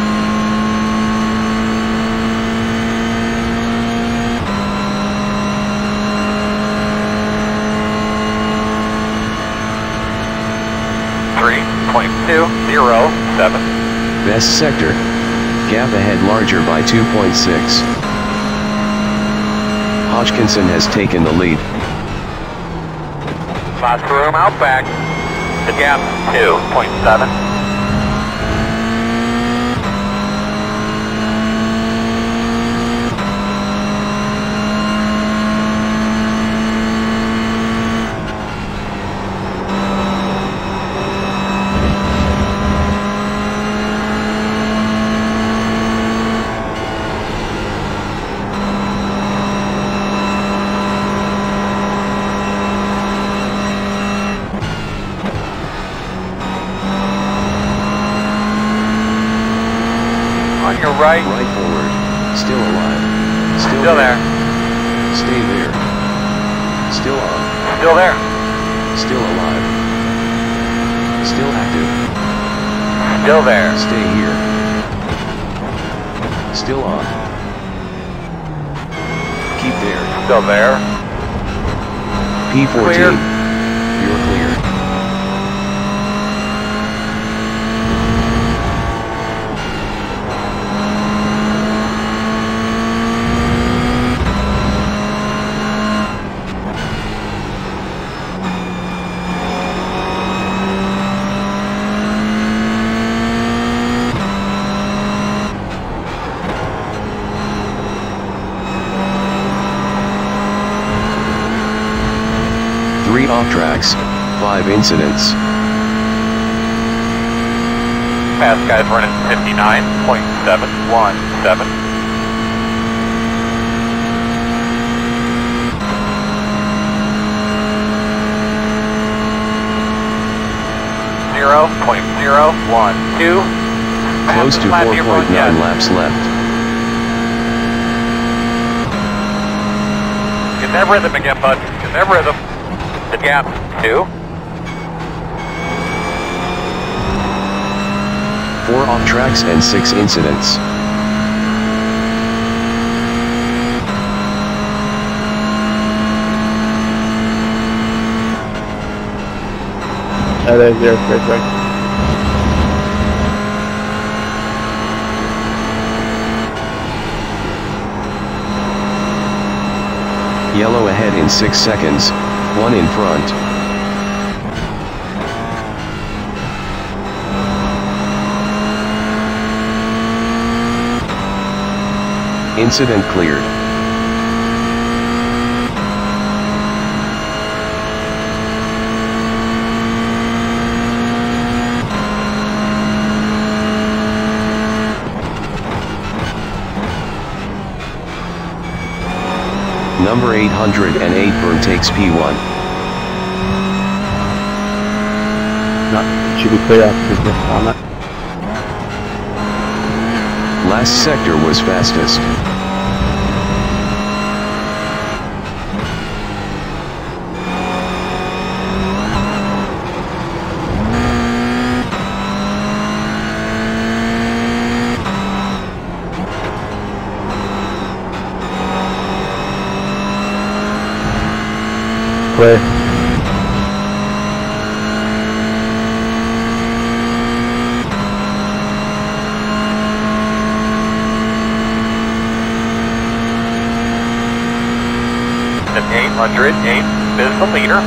three point two zero seven. Best sector. Gap ahead larger by two point six. Hodgkinson has taken the lead. Last room out back. The gap two point seven. Your right. Right forward. Still alive. Still, Still there. there. Stay there. Still on. Still there. Still alive. Still active. Still there. Stay here. Still on. Keep there. Still there. P fourteen. Clear. You're clear. Three off tracks, five incidents. Fast guys running fifty-nine point seven one seven. zero point zero one two. Close to four point nine laps left. Get that rhythm again, bud. Get that rhythm. The gap two. Four off tracks and six incidents. Uh, there's zero, straight right. Yellow ahead in six seconds, one in front. Incident cleared. Number eight hundred eight Burn takes P one. No, it should be clear after this on it. Last sector was fastest. Clear. eight hundred eight is the leader.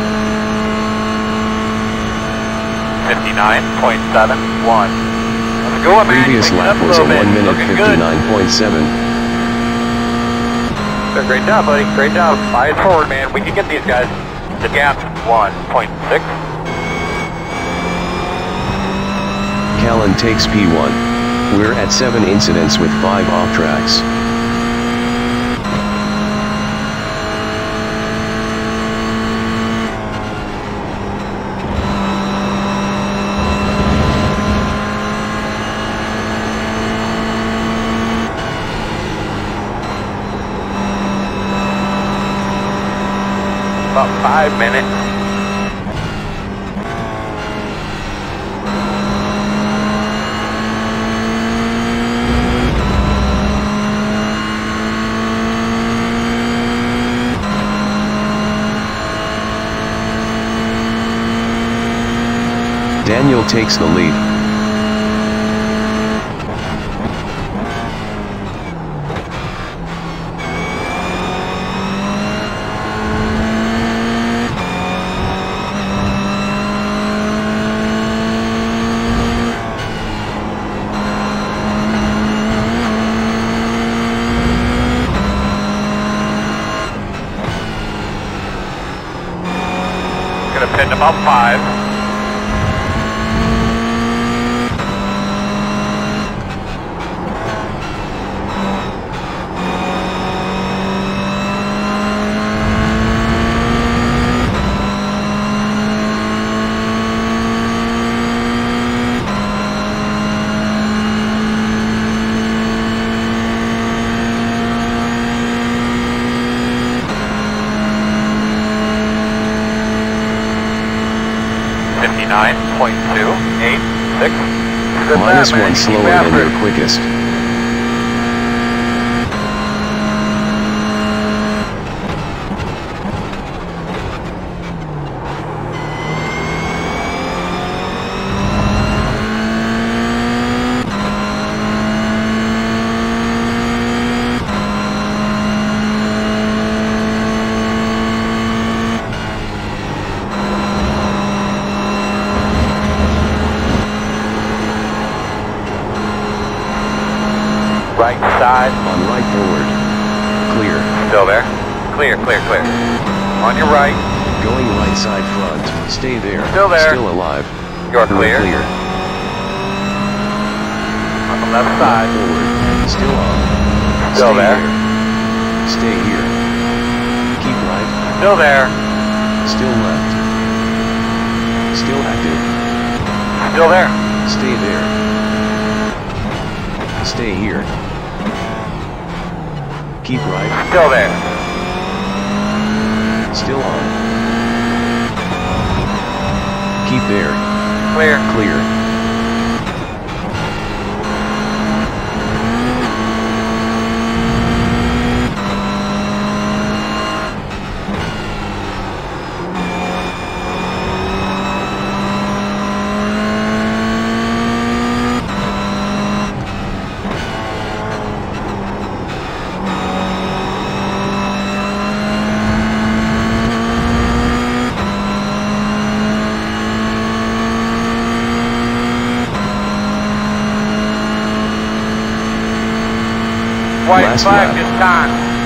fifty-nine point seven one. Let's go, man. Previous lap was a one minute fifty-nine point seven. Great job, buddy. Great job. Eyes forward, man. We can get these guys. The gap one point six. Callan takes P one. We're at seven incidents with five off tracks. About five minutes. Daniel takes the lead. Up five. fifty-nine point two eight six. Minus one slower than your quickest. Right side. On right forward. Clear. Still there. Clear, clear, clear. On your right. Going right side front. Stay there. Still there. Still alive. You're clear. Clear. On the left side. Forward. Still on. Still Stay there. Here. Stay here. Keep right. Still there. Still left. Still active. Still there. Stay there. Stay here. Keep right. Still there. Still on. Keep there. Clear. Clear. White Last flag lap. this time.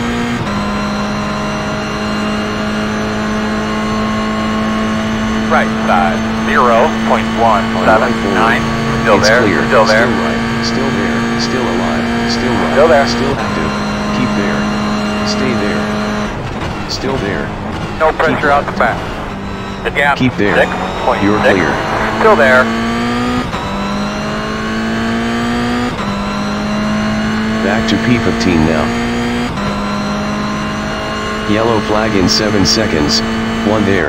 Right side. Zero point one seven nine. Still It's there. Clear. Still there. Still right. Still there. Still alive. Still right. Still there. Still active. Keep there. Stay there. Still there. No pressure out the back. The gap. Keep there. Six point You're six. clear. Still there. Back to P fifteen now. Yellow flag in seven seconds. One there.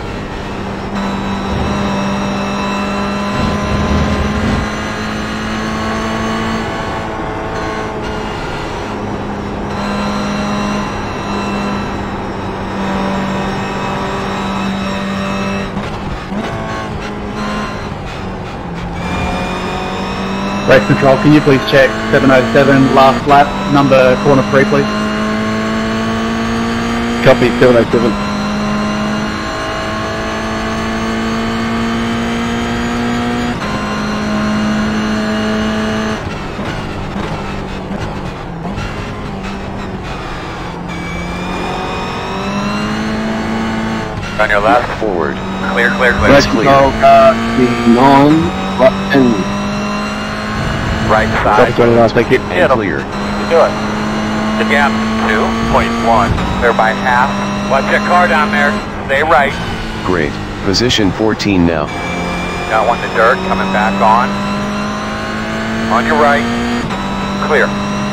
Race control, can you please check seven oh seven last lap, number corner three, please? Copy, seven oh seven. On your left. Forward. Clear, clear, clear. Race clear. control, car nine, right and Right Copy, side. twenty-nine, thank you. Yeah, it'll- Clear. You do it. The gap two point one. They're by half. Watch that car down there. Stay right. Great. Position fourteen now. Got one in the dirt coming back on. On your right. Clear.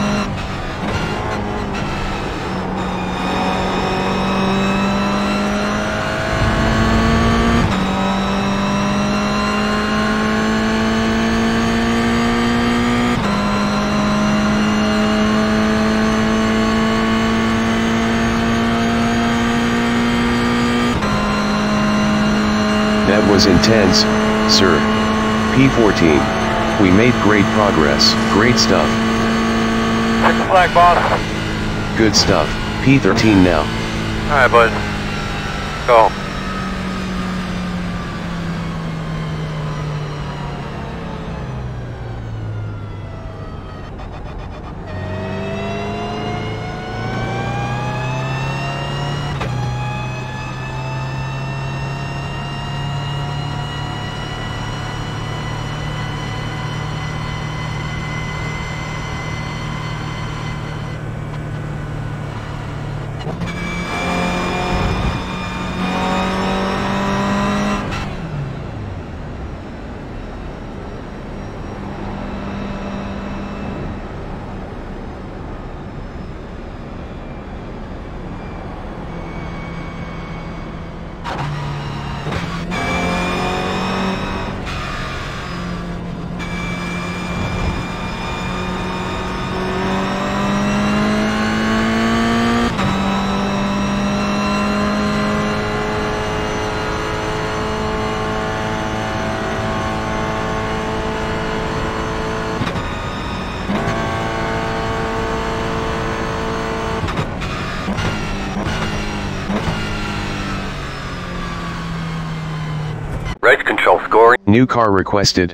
That was intense, sir. P fourteen. We made great progress. Great stuff. Check the flag, boss. Good stuff. P thirteen now. Alright, bud. Go. Race control scoring. New car requested.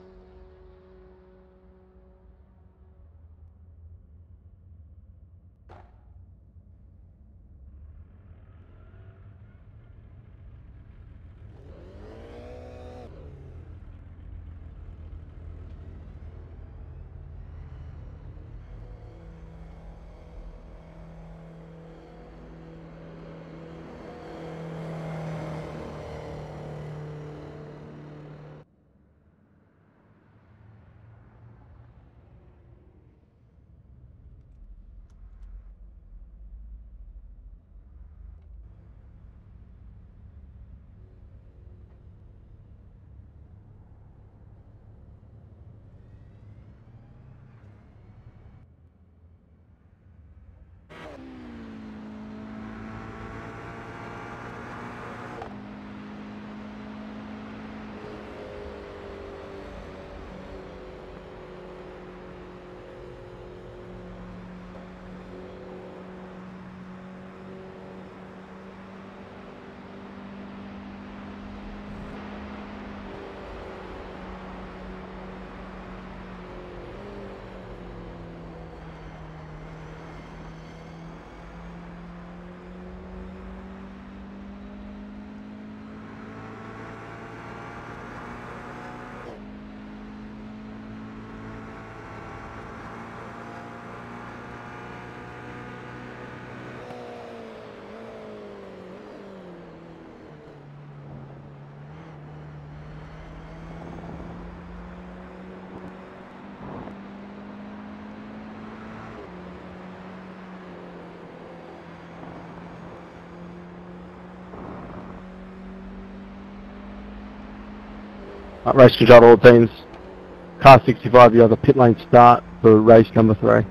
Right, race control all teams. Car sixty-five, you have a pit lane start for race number three.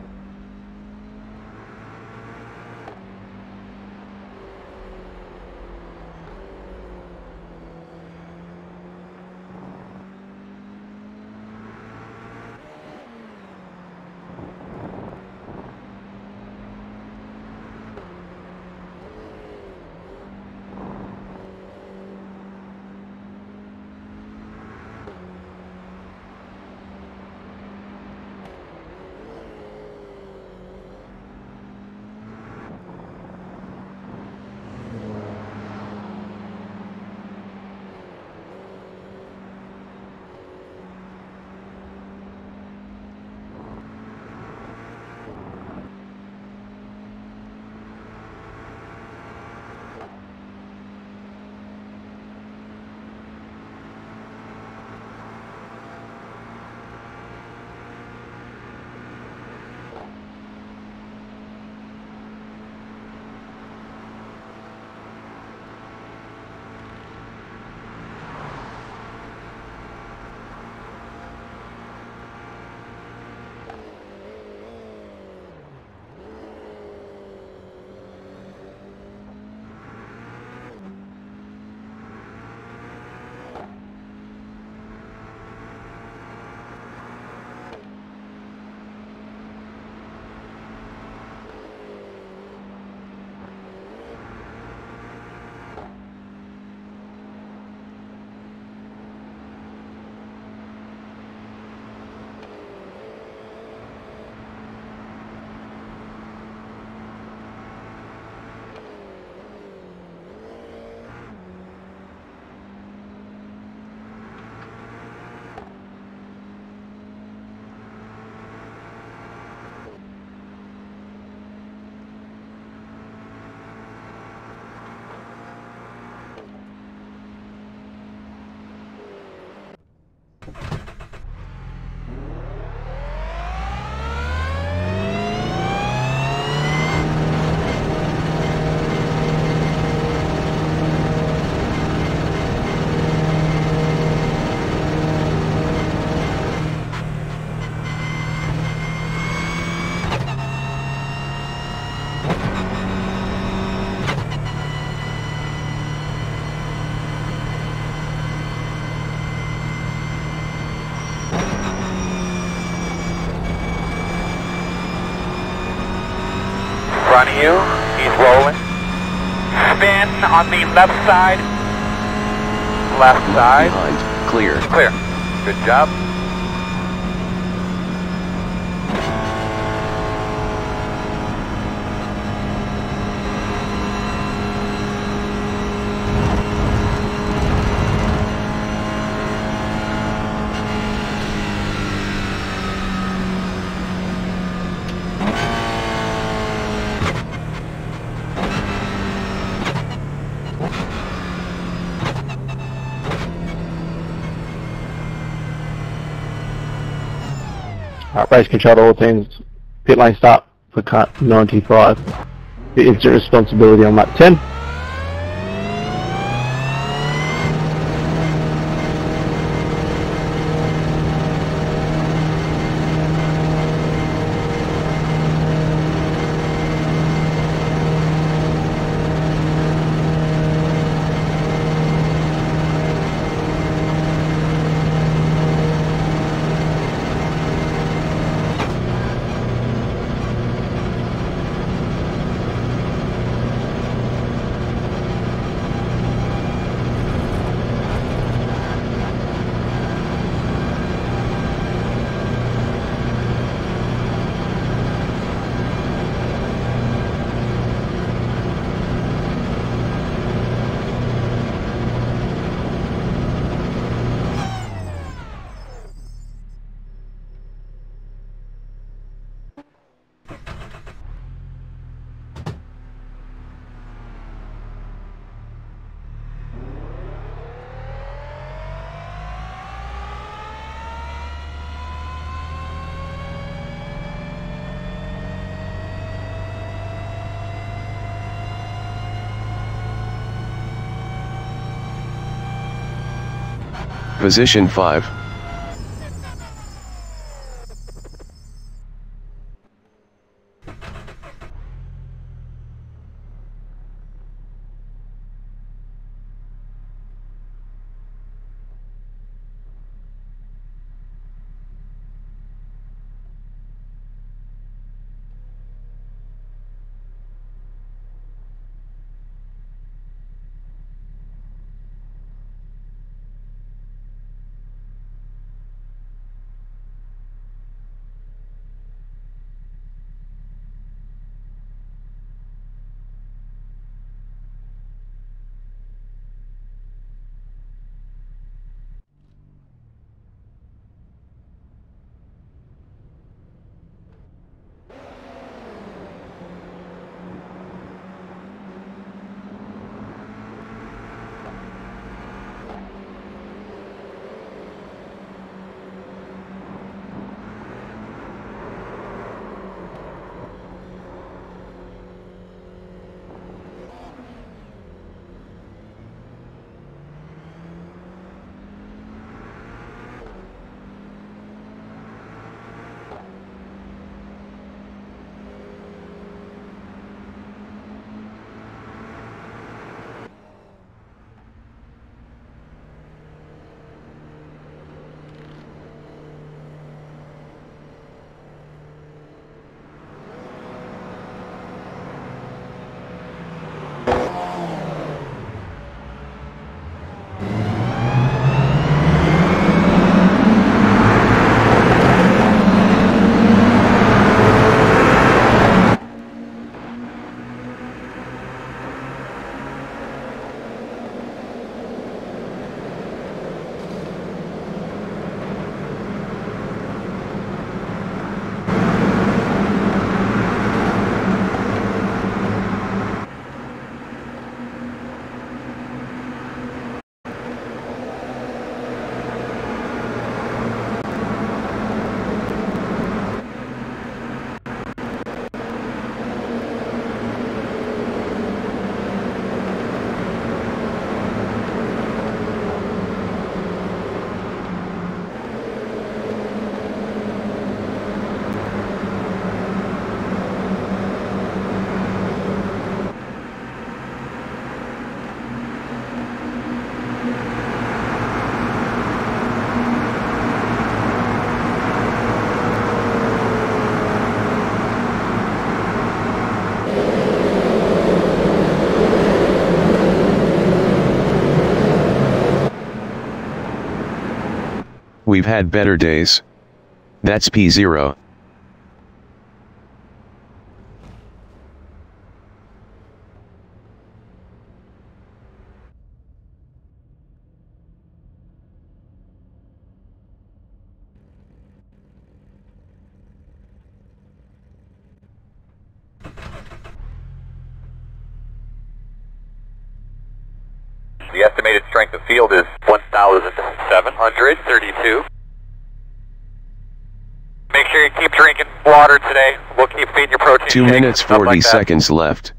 front of you, he's rolling. Spin on the left side, left side. Behind, clear. Clear. Good job. Alright, race control to all teams. Pit lane start for cut ninety-five. Instant responsibility on lap ten. Position five. We've had better days. That's P zero. The estimated strength of field is one thousand seven hundred thirty-two. Make sure you keep drinking water today. We'll keep feeding your protein. Two shakes, minutes stuff forty like that. seconds left.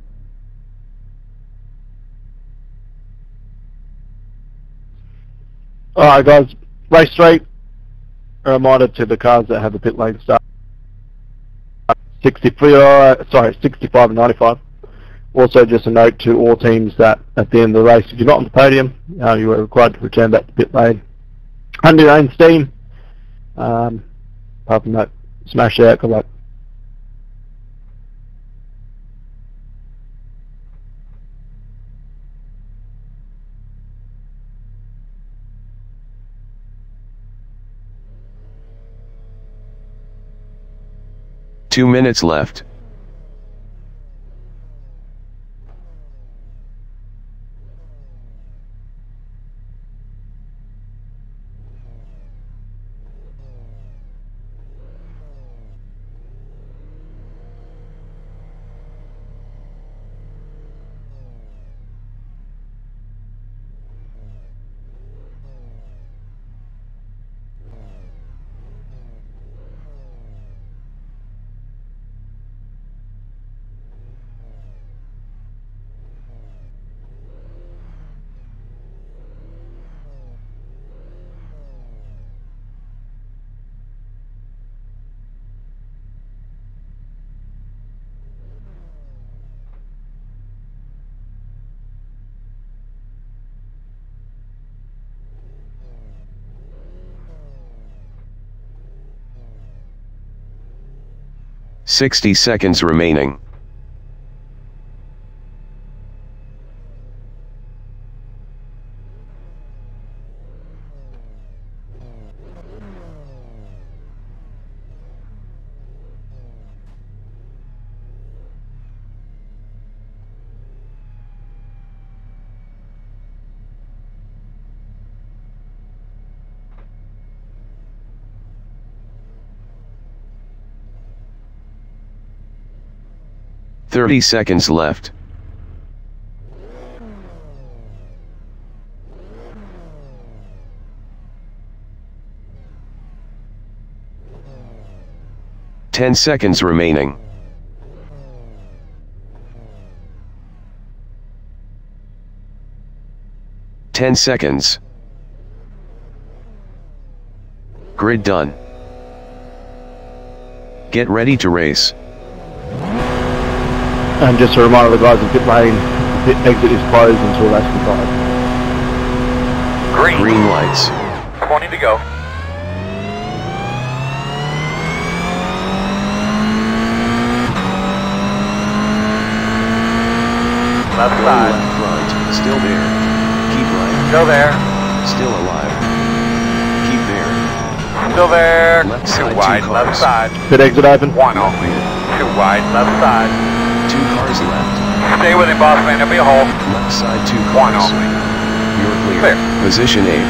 Alright guys, race straight. A reminder to the cars that have the pit lane start. sixty-three, uh, sorry, sixty-five and ninety-five. Also just a note to all teams that at the end of the race, if you're not on the podium, uh, you are required to return back to pit lane under your own steam. Um, apart from that, smash it out, good luck. Two minutes left. Sixty seconds remaining. Thirty seconds left. Ten seconds remaining. Ten seconds. Grid done. Get ready to race. And just a reminder to the guys in pit lane, the pit exit is closed until race control. Green. Green lights. twenty to go. Left side. Left front, still there. Keep right. Still there. Still alive. Keep there. Still there. Left Too side, wide. two Left cars. side. Pit exit open. One off. Too wide. Left side. Two cars left. Stay with him, boss man. There'll be a hole. Left side, two One cars. only. You're clear. Clear. Position A.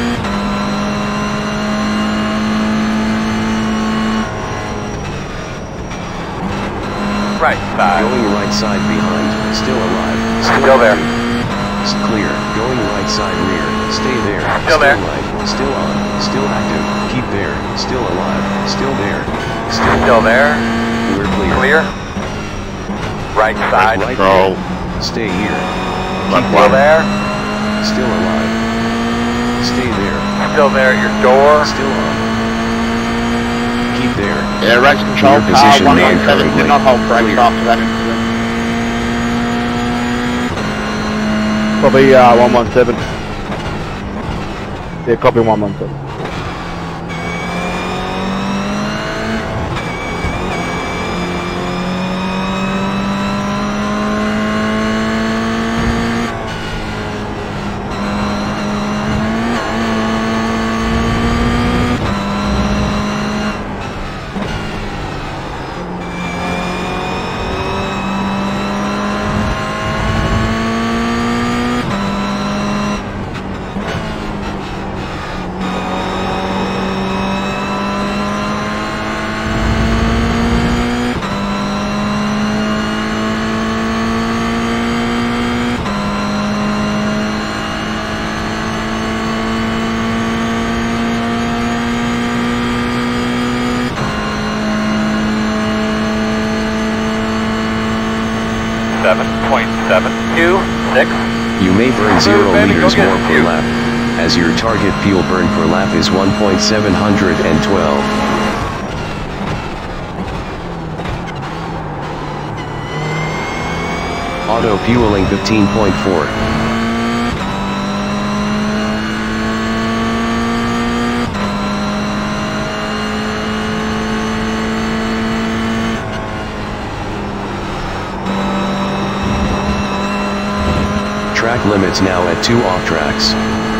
Right side. Going right side behind. Still alive. Still there. S- Clear. Going right side rear. Stay there. Still there. Right. Still on. Still active. Keep there. Still alive. Still there. Still, Still there. We're clear. Clear. Right side. Right Control. there. Stay here. Left Keep still there. there. Still alive. Stay there. Still there at your door. Still on. Keep there. Yeah, race control, Your car position one one seven currently. did not hold brakes Clear. after that incident. Copy uh, one one seven. Yeah, copy one one seven. seven point seven two six. You may burn zero baby, liters go get more it, per you. lap, as your target fuel burn per lap is one point seven one two. Auto fueling fifteen point four. Track limits now at two off tracks.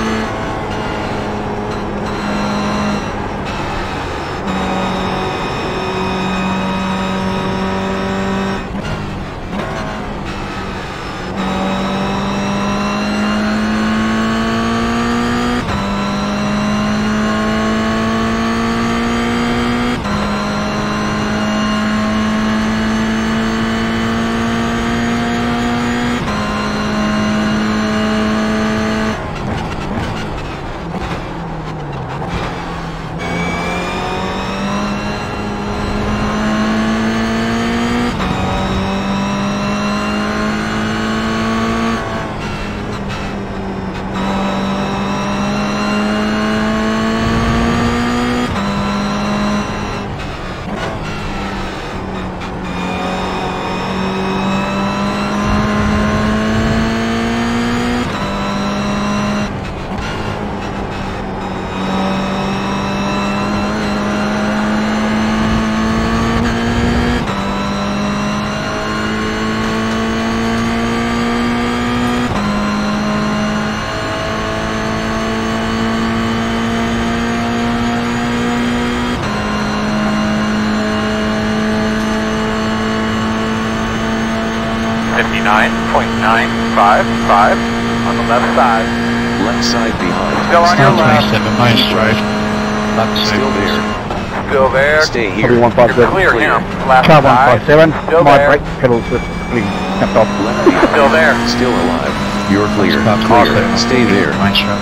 fifty-nine point nine five five on the left side. Left side behind. Still on your left. twenty-seven Main Road. Left Still there. Still there. Stay here. Copy one five You're seven. clear him. Left Car one side. five seven. Still My there. brake pedals are really snapped off. Left behind. Still there. Still alive. You're clear. About Clear. half it. Stay there. Main Road.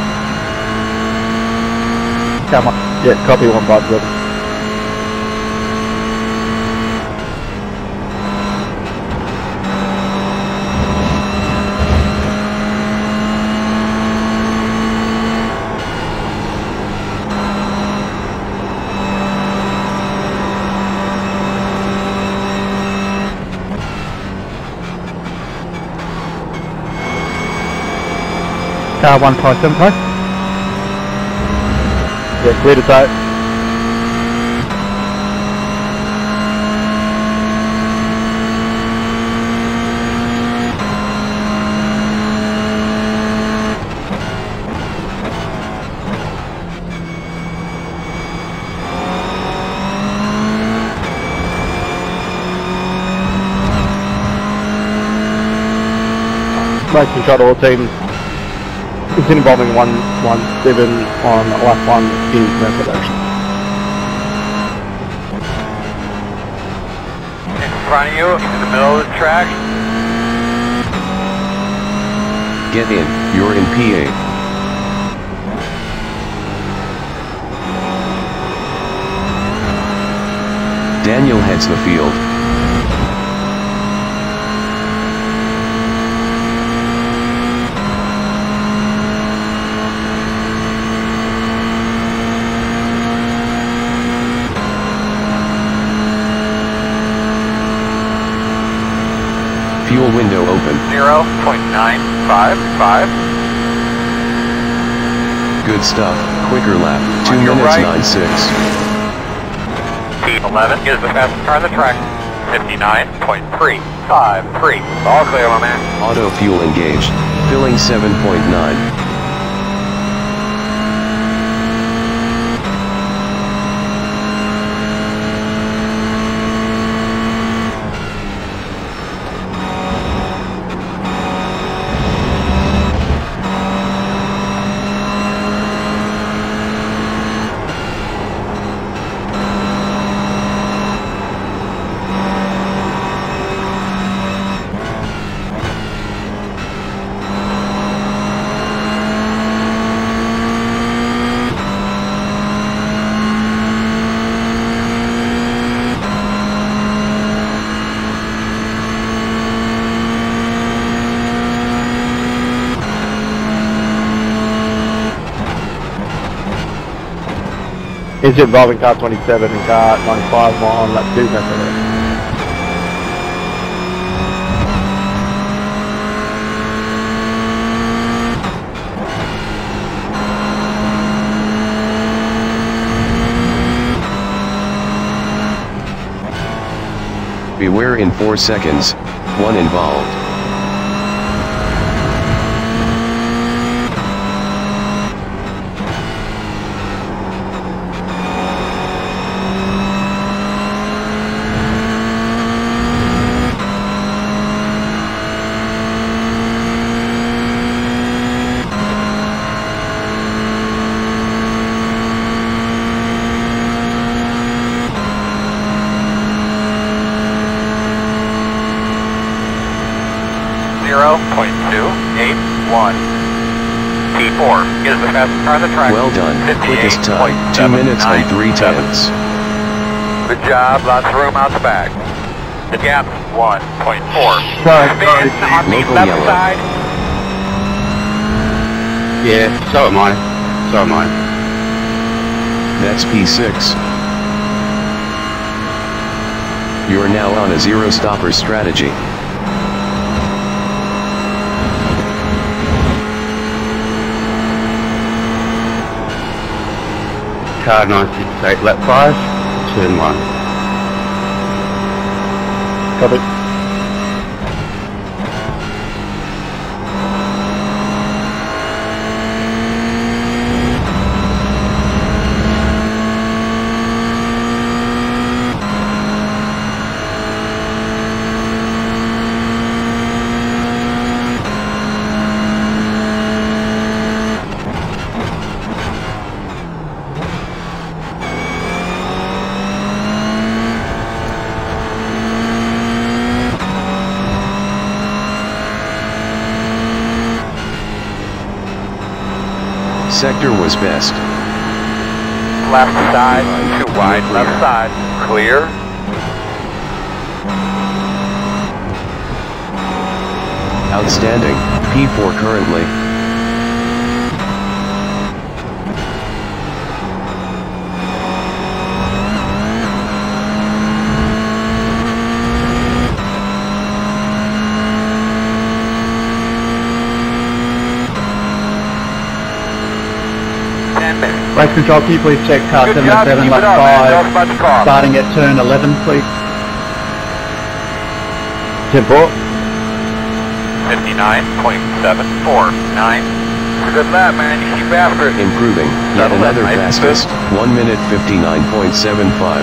Car one. Yeah, copy one five seven. Car one five seven five. Yeah, clear to tight. Race control to all teams. It's involving one one seven on lap one in commercial production. In front of you, in the middle of the track. Get in. You're in P A. Daniel heads the field. Fuel window open. zero point nine five five. Good stuff. Quicker lap. two On your minutes right. nine six. T eleven is the fastest car on the track. fifty-nine point three five three. All clear, my man. Auto fuel engaged. Filling seven point nine. Incident involving car twenty-seven and car ninety-five on lap two, Metro. Beware in four seconds, one involved. zero point two eight one. T four is the fastest car on the track. Well done. Quickest time, two minutes and three tenths. Good job, lots of room out the back. The gap, one point four. Sorry, Spin on the Local left yellow. side. Yeah, so am I. So am I. That's P six. You're now on a zero stopper strategy. Car nine six eight, lap five, turn one. Copy. Sector was best. Left side, too wide, left side, clear. Outstanding, P four currently. Race control, can you please check car Good seven job, oh seven, keep lap it up, man. Tell us about the car. five, starting at turn eleven, please. ten four. fifty-nine point seven four nine. Good lap, man. You keep after it. Improving, yet Settle another in, nice and fastest, one minute fifty-nine point seven five.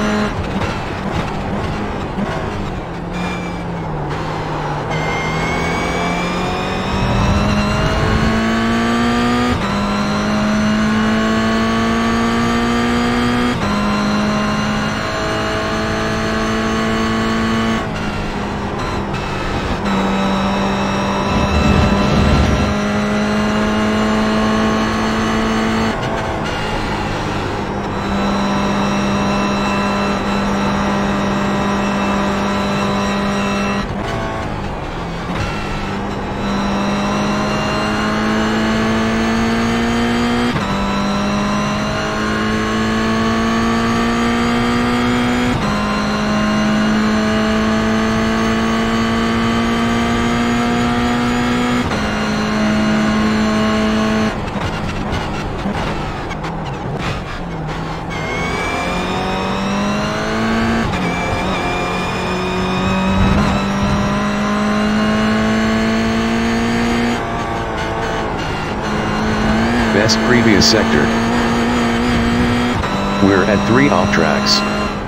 Best previous sector. We're at three off tracks.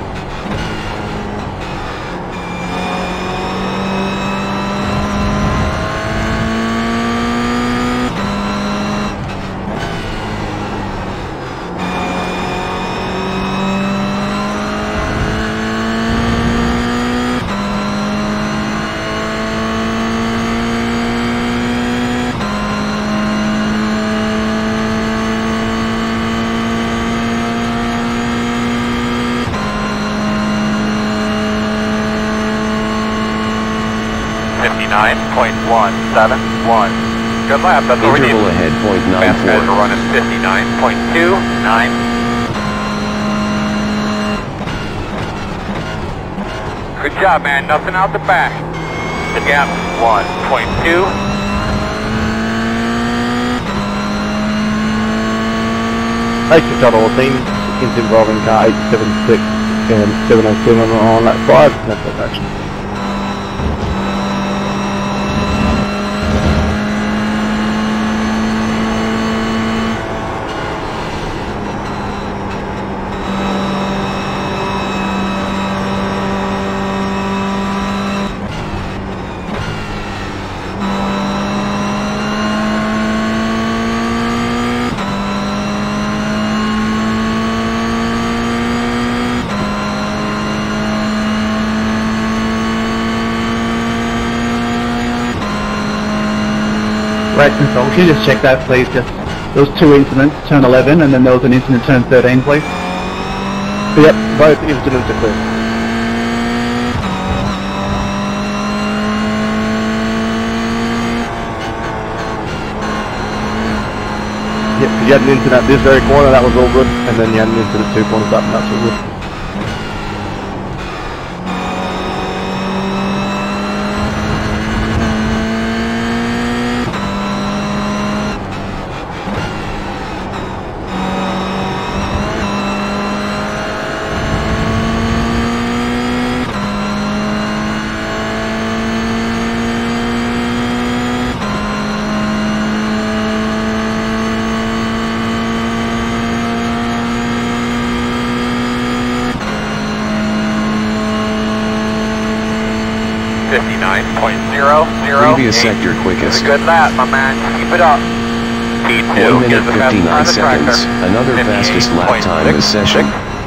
fifty-nine point one seven one. Good lap, that's what we need. Interval ahead, point nine Fast guys four. are running fifty-nine point two nine. Good job, man. Nothing out the back. The gap one point two. Race control all teams, is involving car eight seven six and seven oh seven on lap five, that's the action. Race control, can you just check that please? Just there was two incidents, turn eleven, and then there was an incident turn thirteen, please. Yep, both incidents are clear. Yep, you had an incident at this very corner, that was all good, and then you had an incident two corners up, and that's all good. fifty-nine point zero zero. Previous sector quickest. Good lap, my man. Keep it up. P two one minute fifty-nine seconds. Another fastest lap time this session.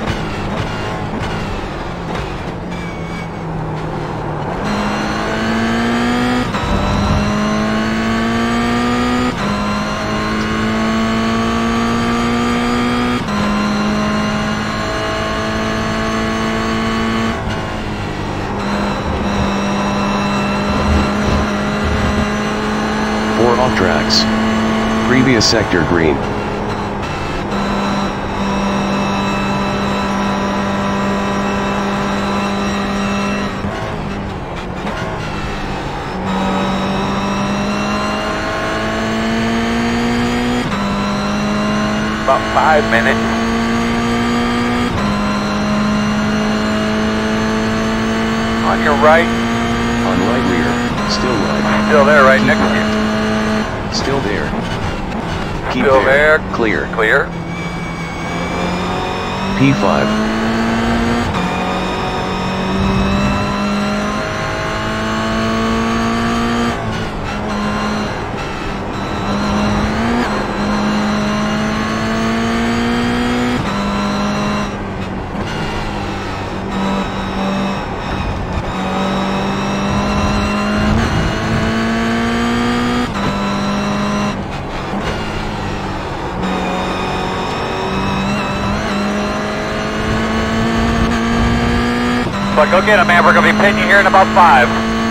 Off tracks. Previous sector green. About five minutes. On your right. On right rear. Still right. Still there, right Keep next right. to you. Still there. Keep Still there. there. Clear. Clear. P five. But go get him, man. We're going to be pitting you here in about five.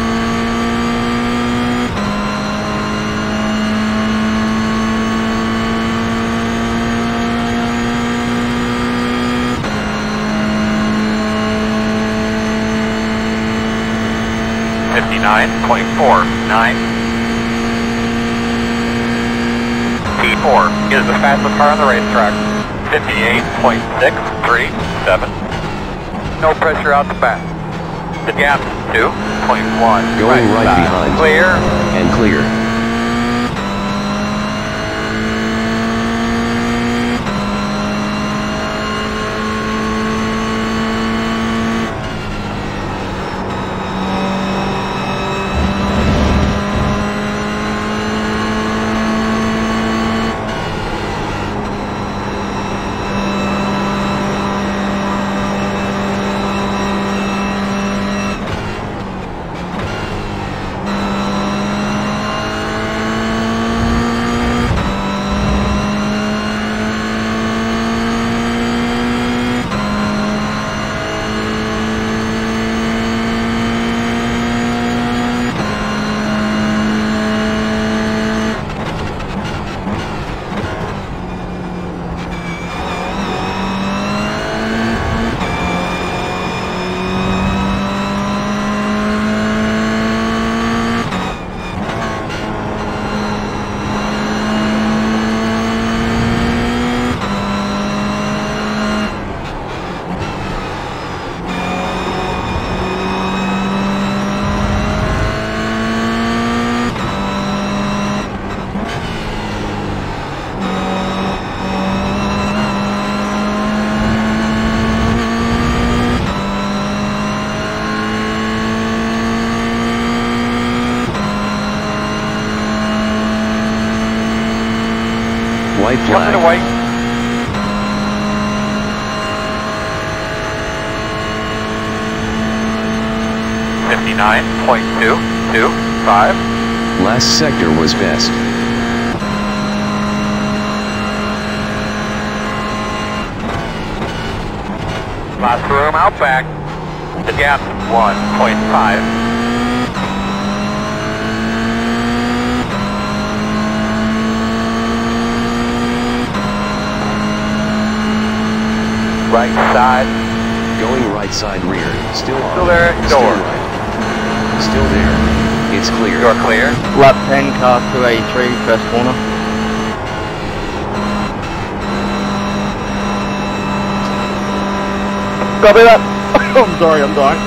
fifty-nine point four nine. P four is the fastest car on the racetrack. fifty-eight point six three seven. No pressure out the back. The gap two point one. Going right, right behind. Clear. And clear. White Come to flag. the white. fifty-nine point two two five. Last sector was best. Last room out back. The gap one point five. Right side. Going right side rear. Still on. Still there. Still Door. right. Still there. It's clear. You're clear. Lap ten, car two eighty-three, first corner. Copy that. I'm sorry, I'm dying.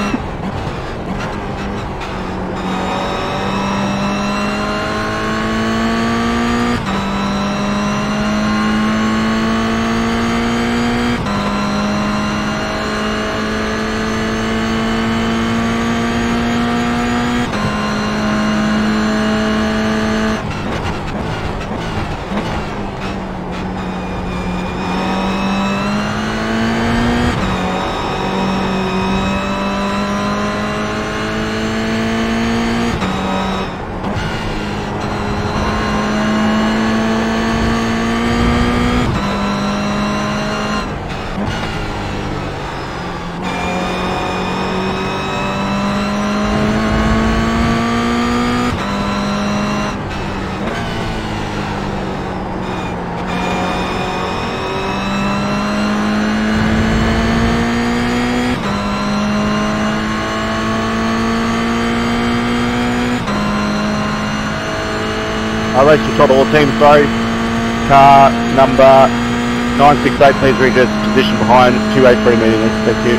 Uh, race control to all teams, sorry. Car number nine six eight, please readjust position behind two eight three meeting. Thank you.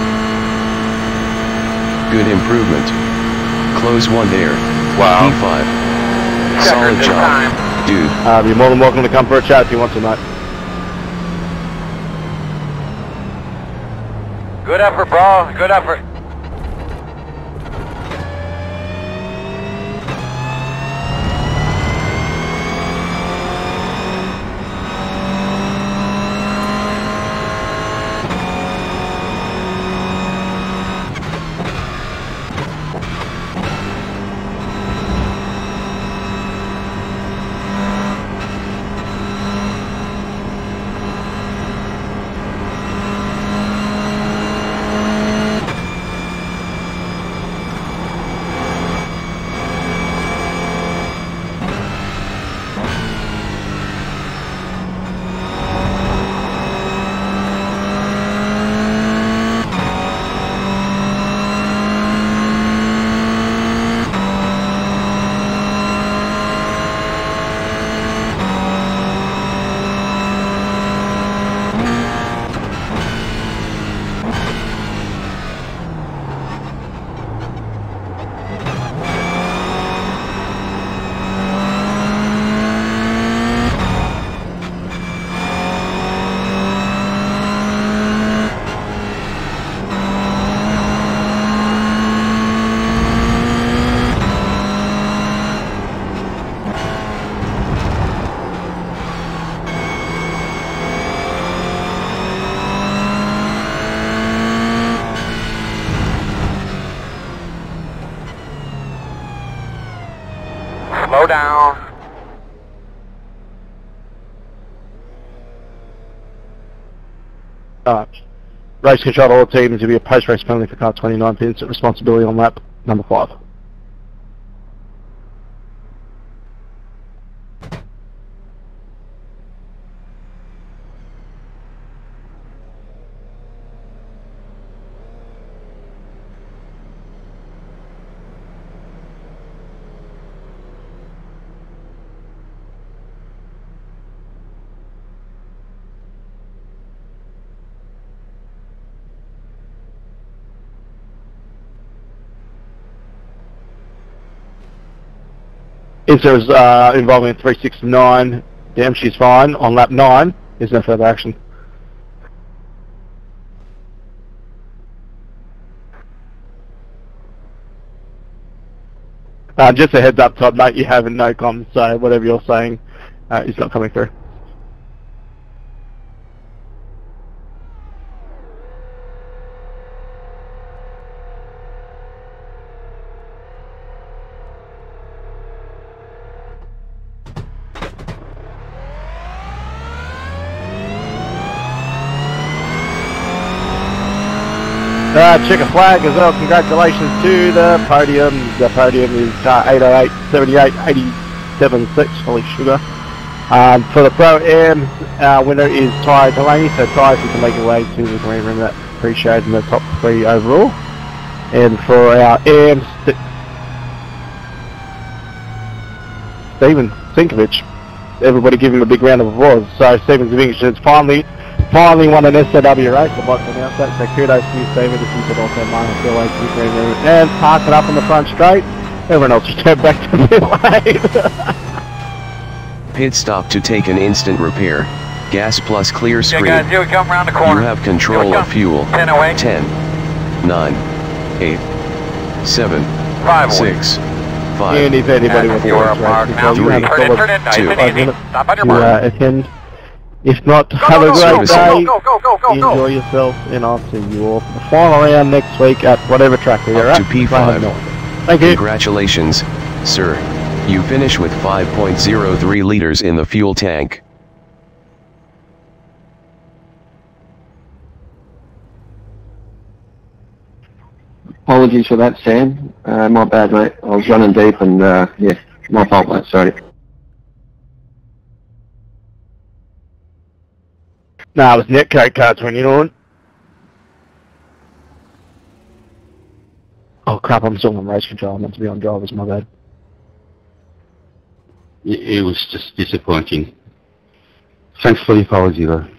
Good improvement. Close one there. Wow. P five. Checker Solid this job. time. Dude. Uh, you're more than welcome to come for a chat if you want to, mate. Good effort, bro. Good effort. Slow down. Alright. Race control to all teams, will be a post-race penalty for car twenty-nine for incident responsibility on lap number five. Incident was uh, involving three six nine, damn she's fine, on lap nine, there's no further action. Uh, just a heads up, Todd, mate, you have no comms, so whatever you're saying uh, is not coming through. Uh, check a flag as well. Congratulations to the podium. The podium is uh, eight oh eight seventy-eight eighty-seven six. Holy sugar. Um, for the Pro-Am, our winner is Ty Delaney. So Ty, if you can make your way to the green room, that's appreciated in the top three overall. And for our A M, St Stephen Sinkovich, everybody give him a big round of applause. So Stephen Sinkovich has finally, finally won an S O W race. I'd like to announce that. So kudos to you, Stephen. If you could also mind your way to the green room and park it up on the front straight. Everyone else return back to the pit lane. Pit stop to take an instant repair. Gas plus clear screen. Yeah, guys, here we come around the corner. You have control of fuel. ten away. ten, nine, eight, seven, five, six, five. And if anybody And wants you are marked now. you have a Turn in, solid turn in, nice two, and five easy. minutes Stop on your to mark. uh, attend. If not, Go, have go, a go, great go, day. go, go, go, go, go. Enjoy yourself, and I'll see you all for the final round next week at whatever track we are Up at. to P five. Thank you. Congratulations, sir. You finish with five point zero three liters in the fuel tank. Apologies for that, Sam. Uh, my bad, mate. I was running deep and, uh, yeah, my fault, mate. Sorry. Nah, it was Netcode cards when you know it. Oh crap, I'm still on race control. I'm meant to be on drivers, my bad. It was just disappointing. Thanks for the apology, though.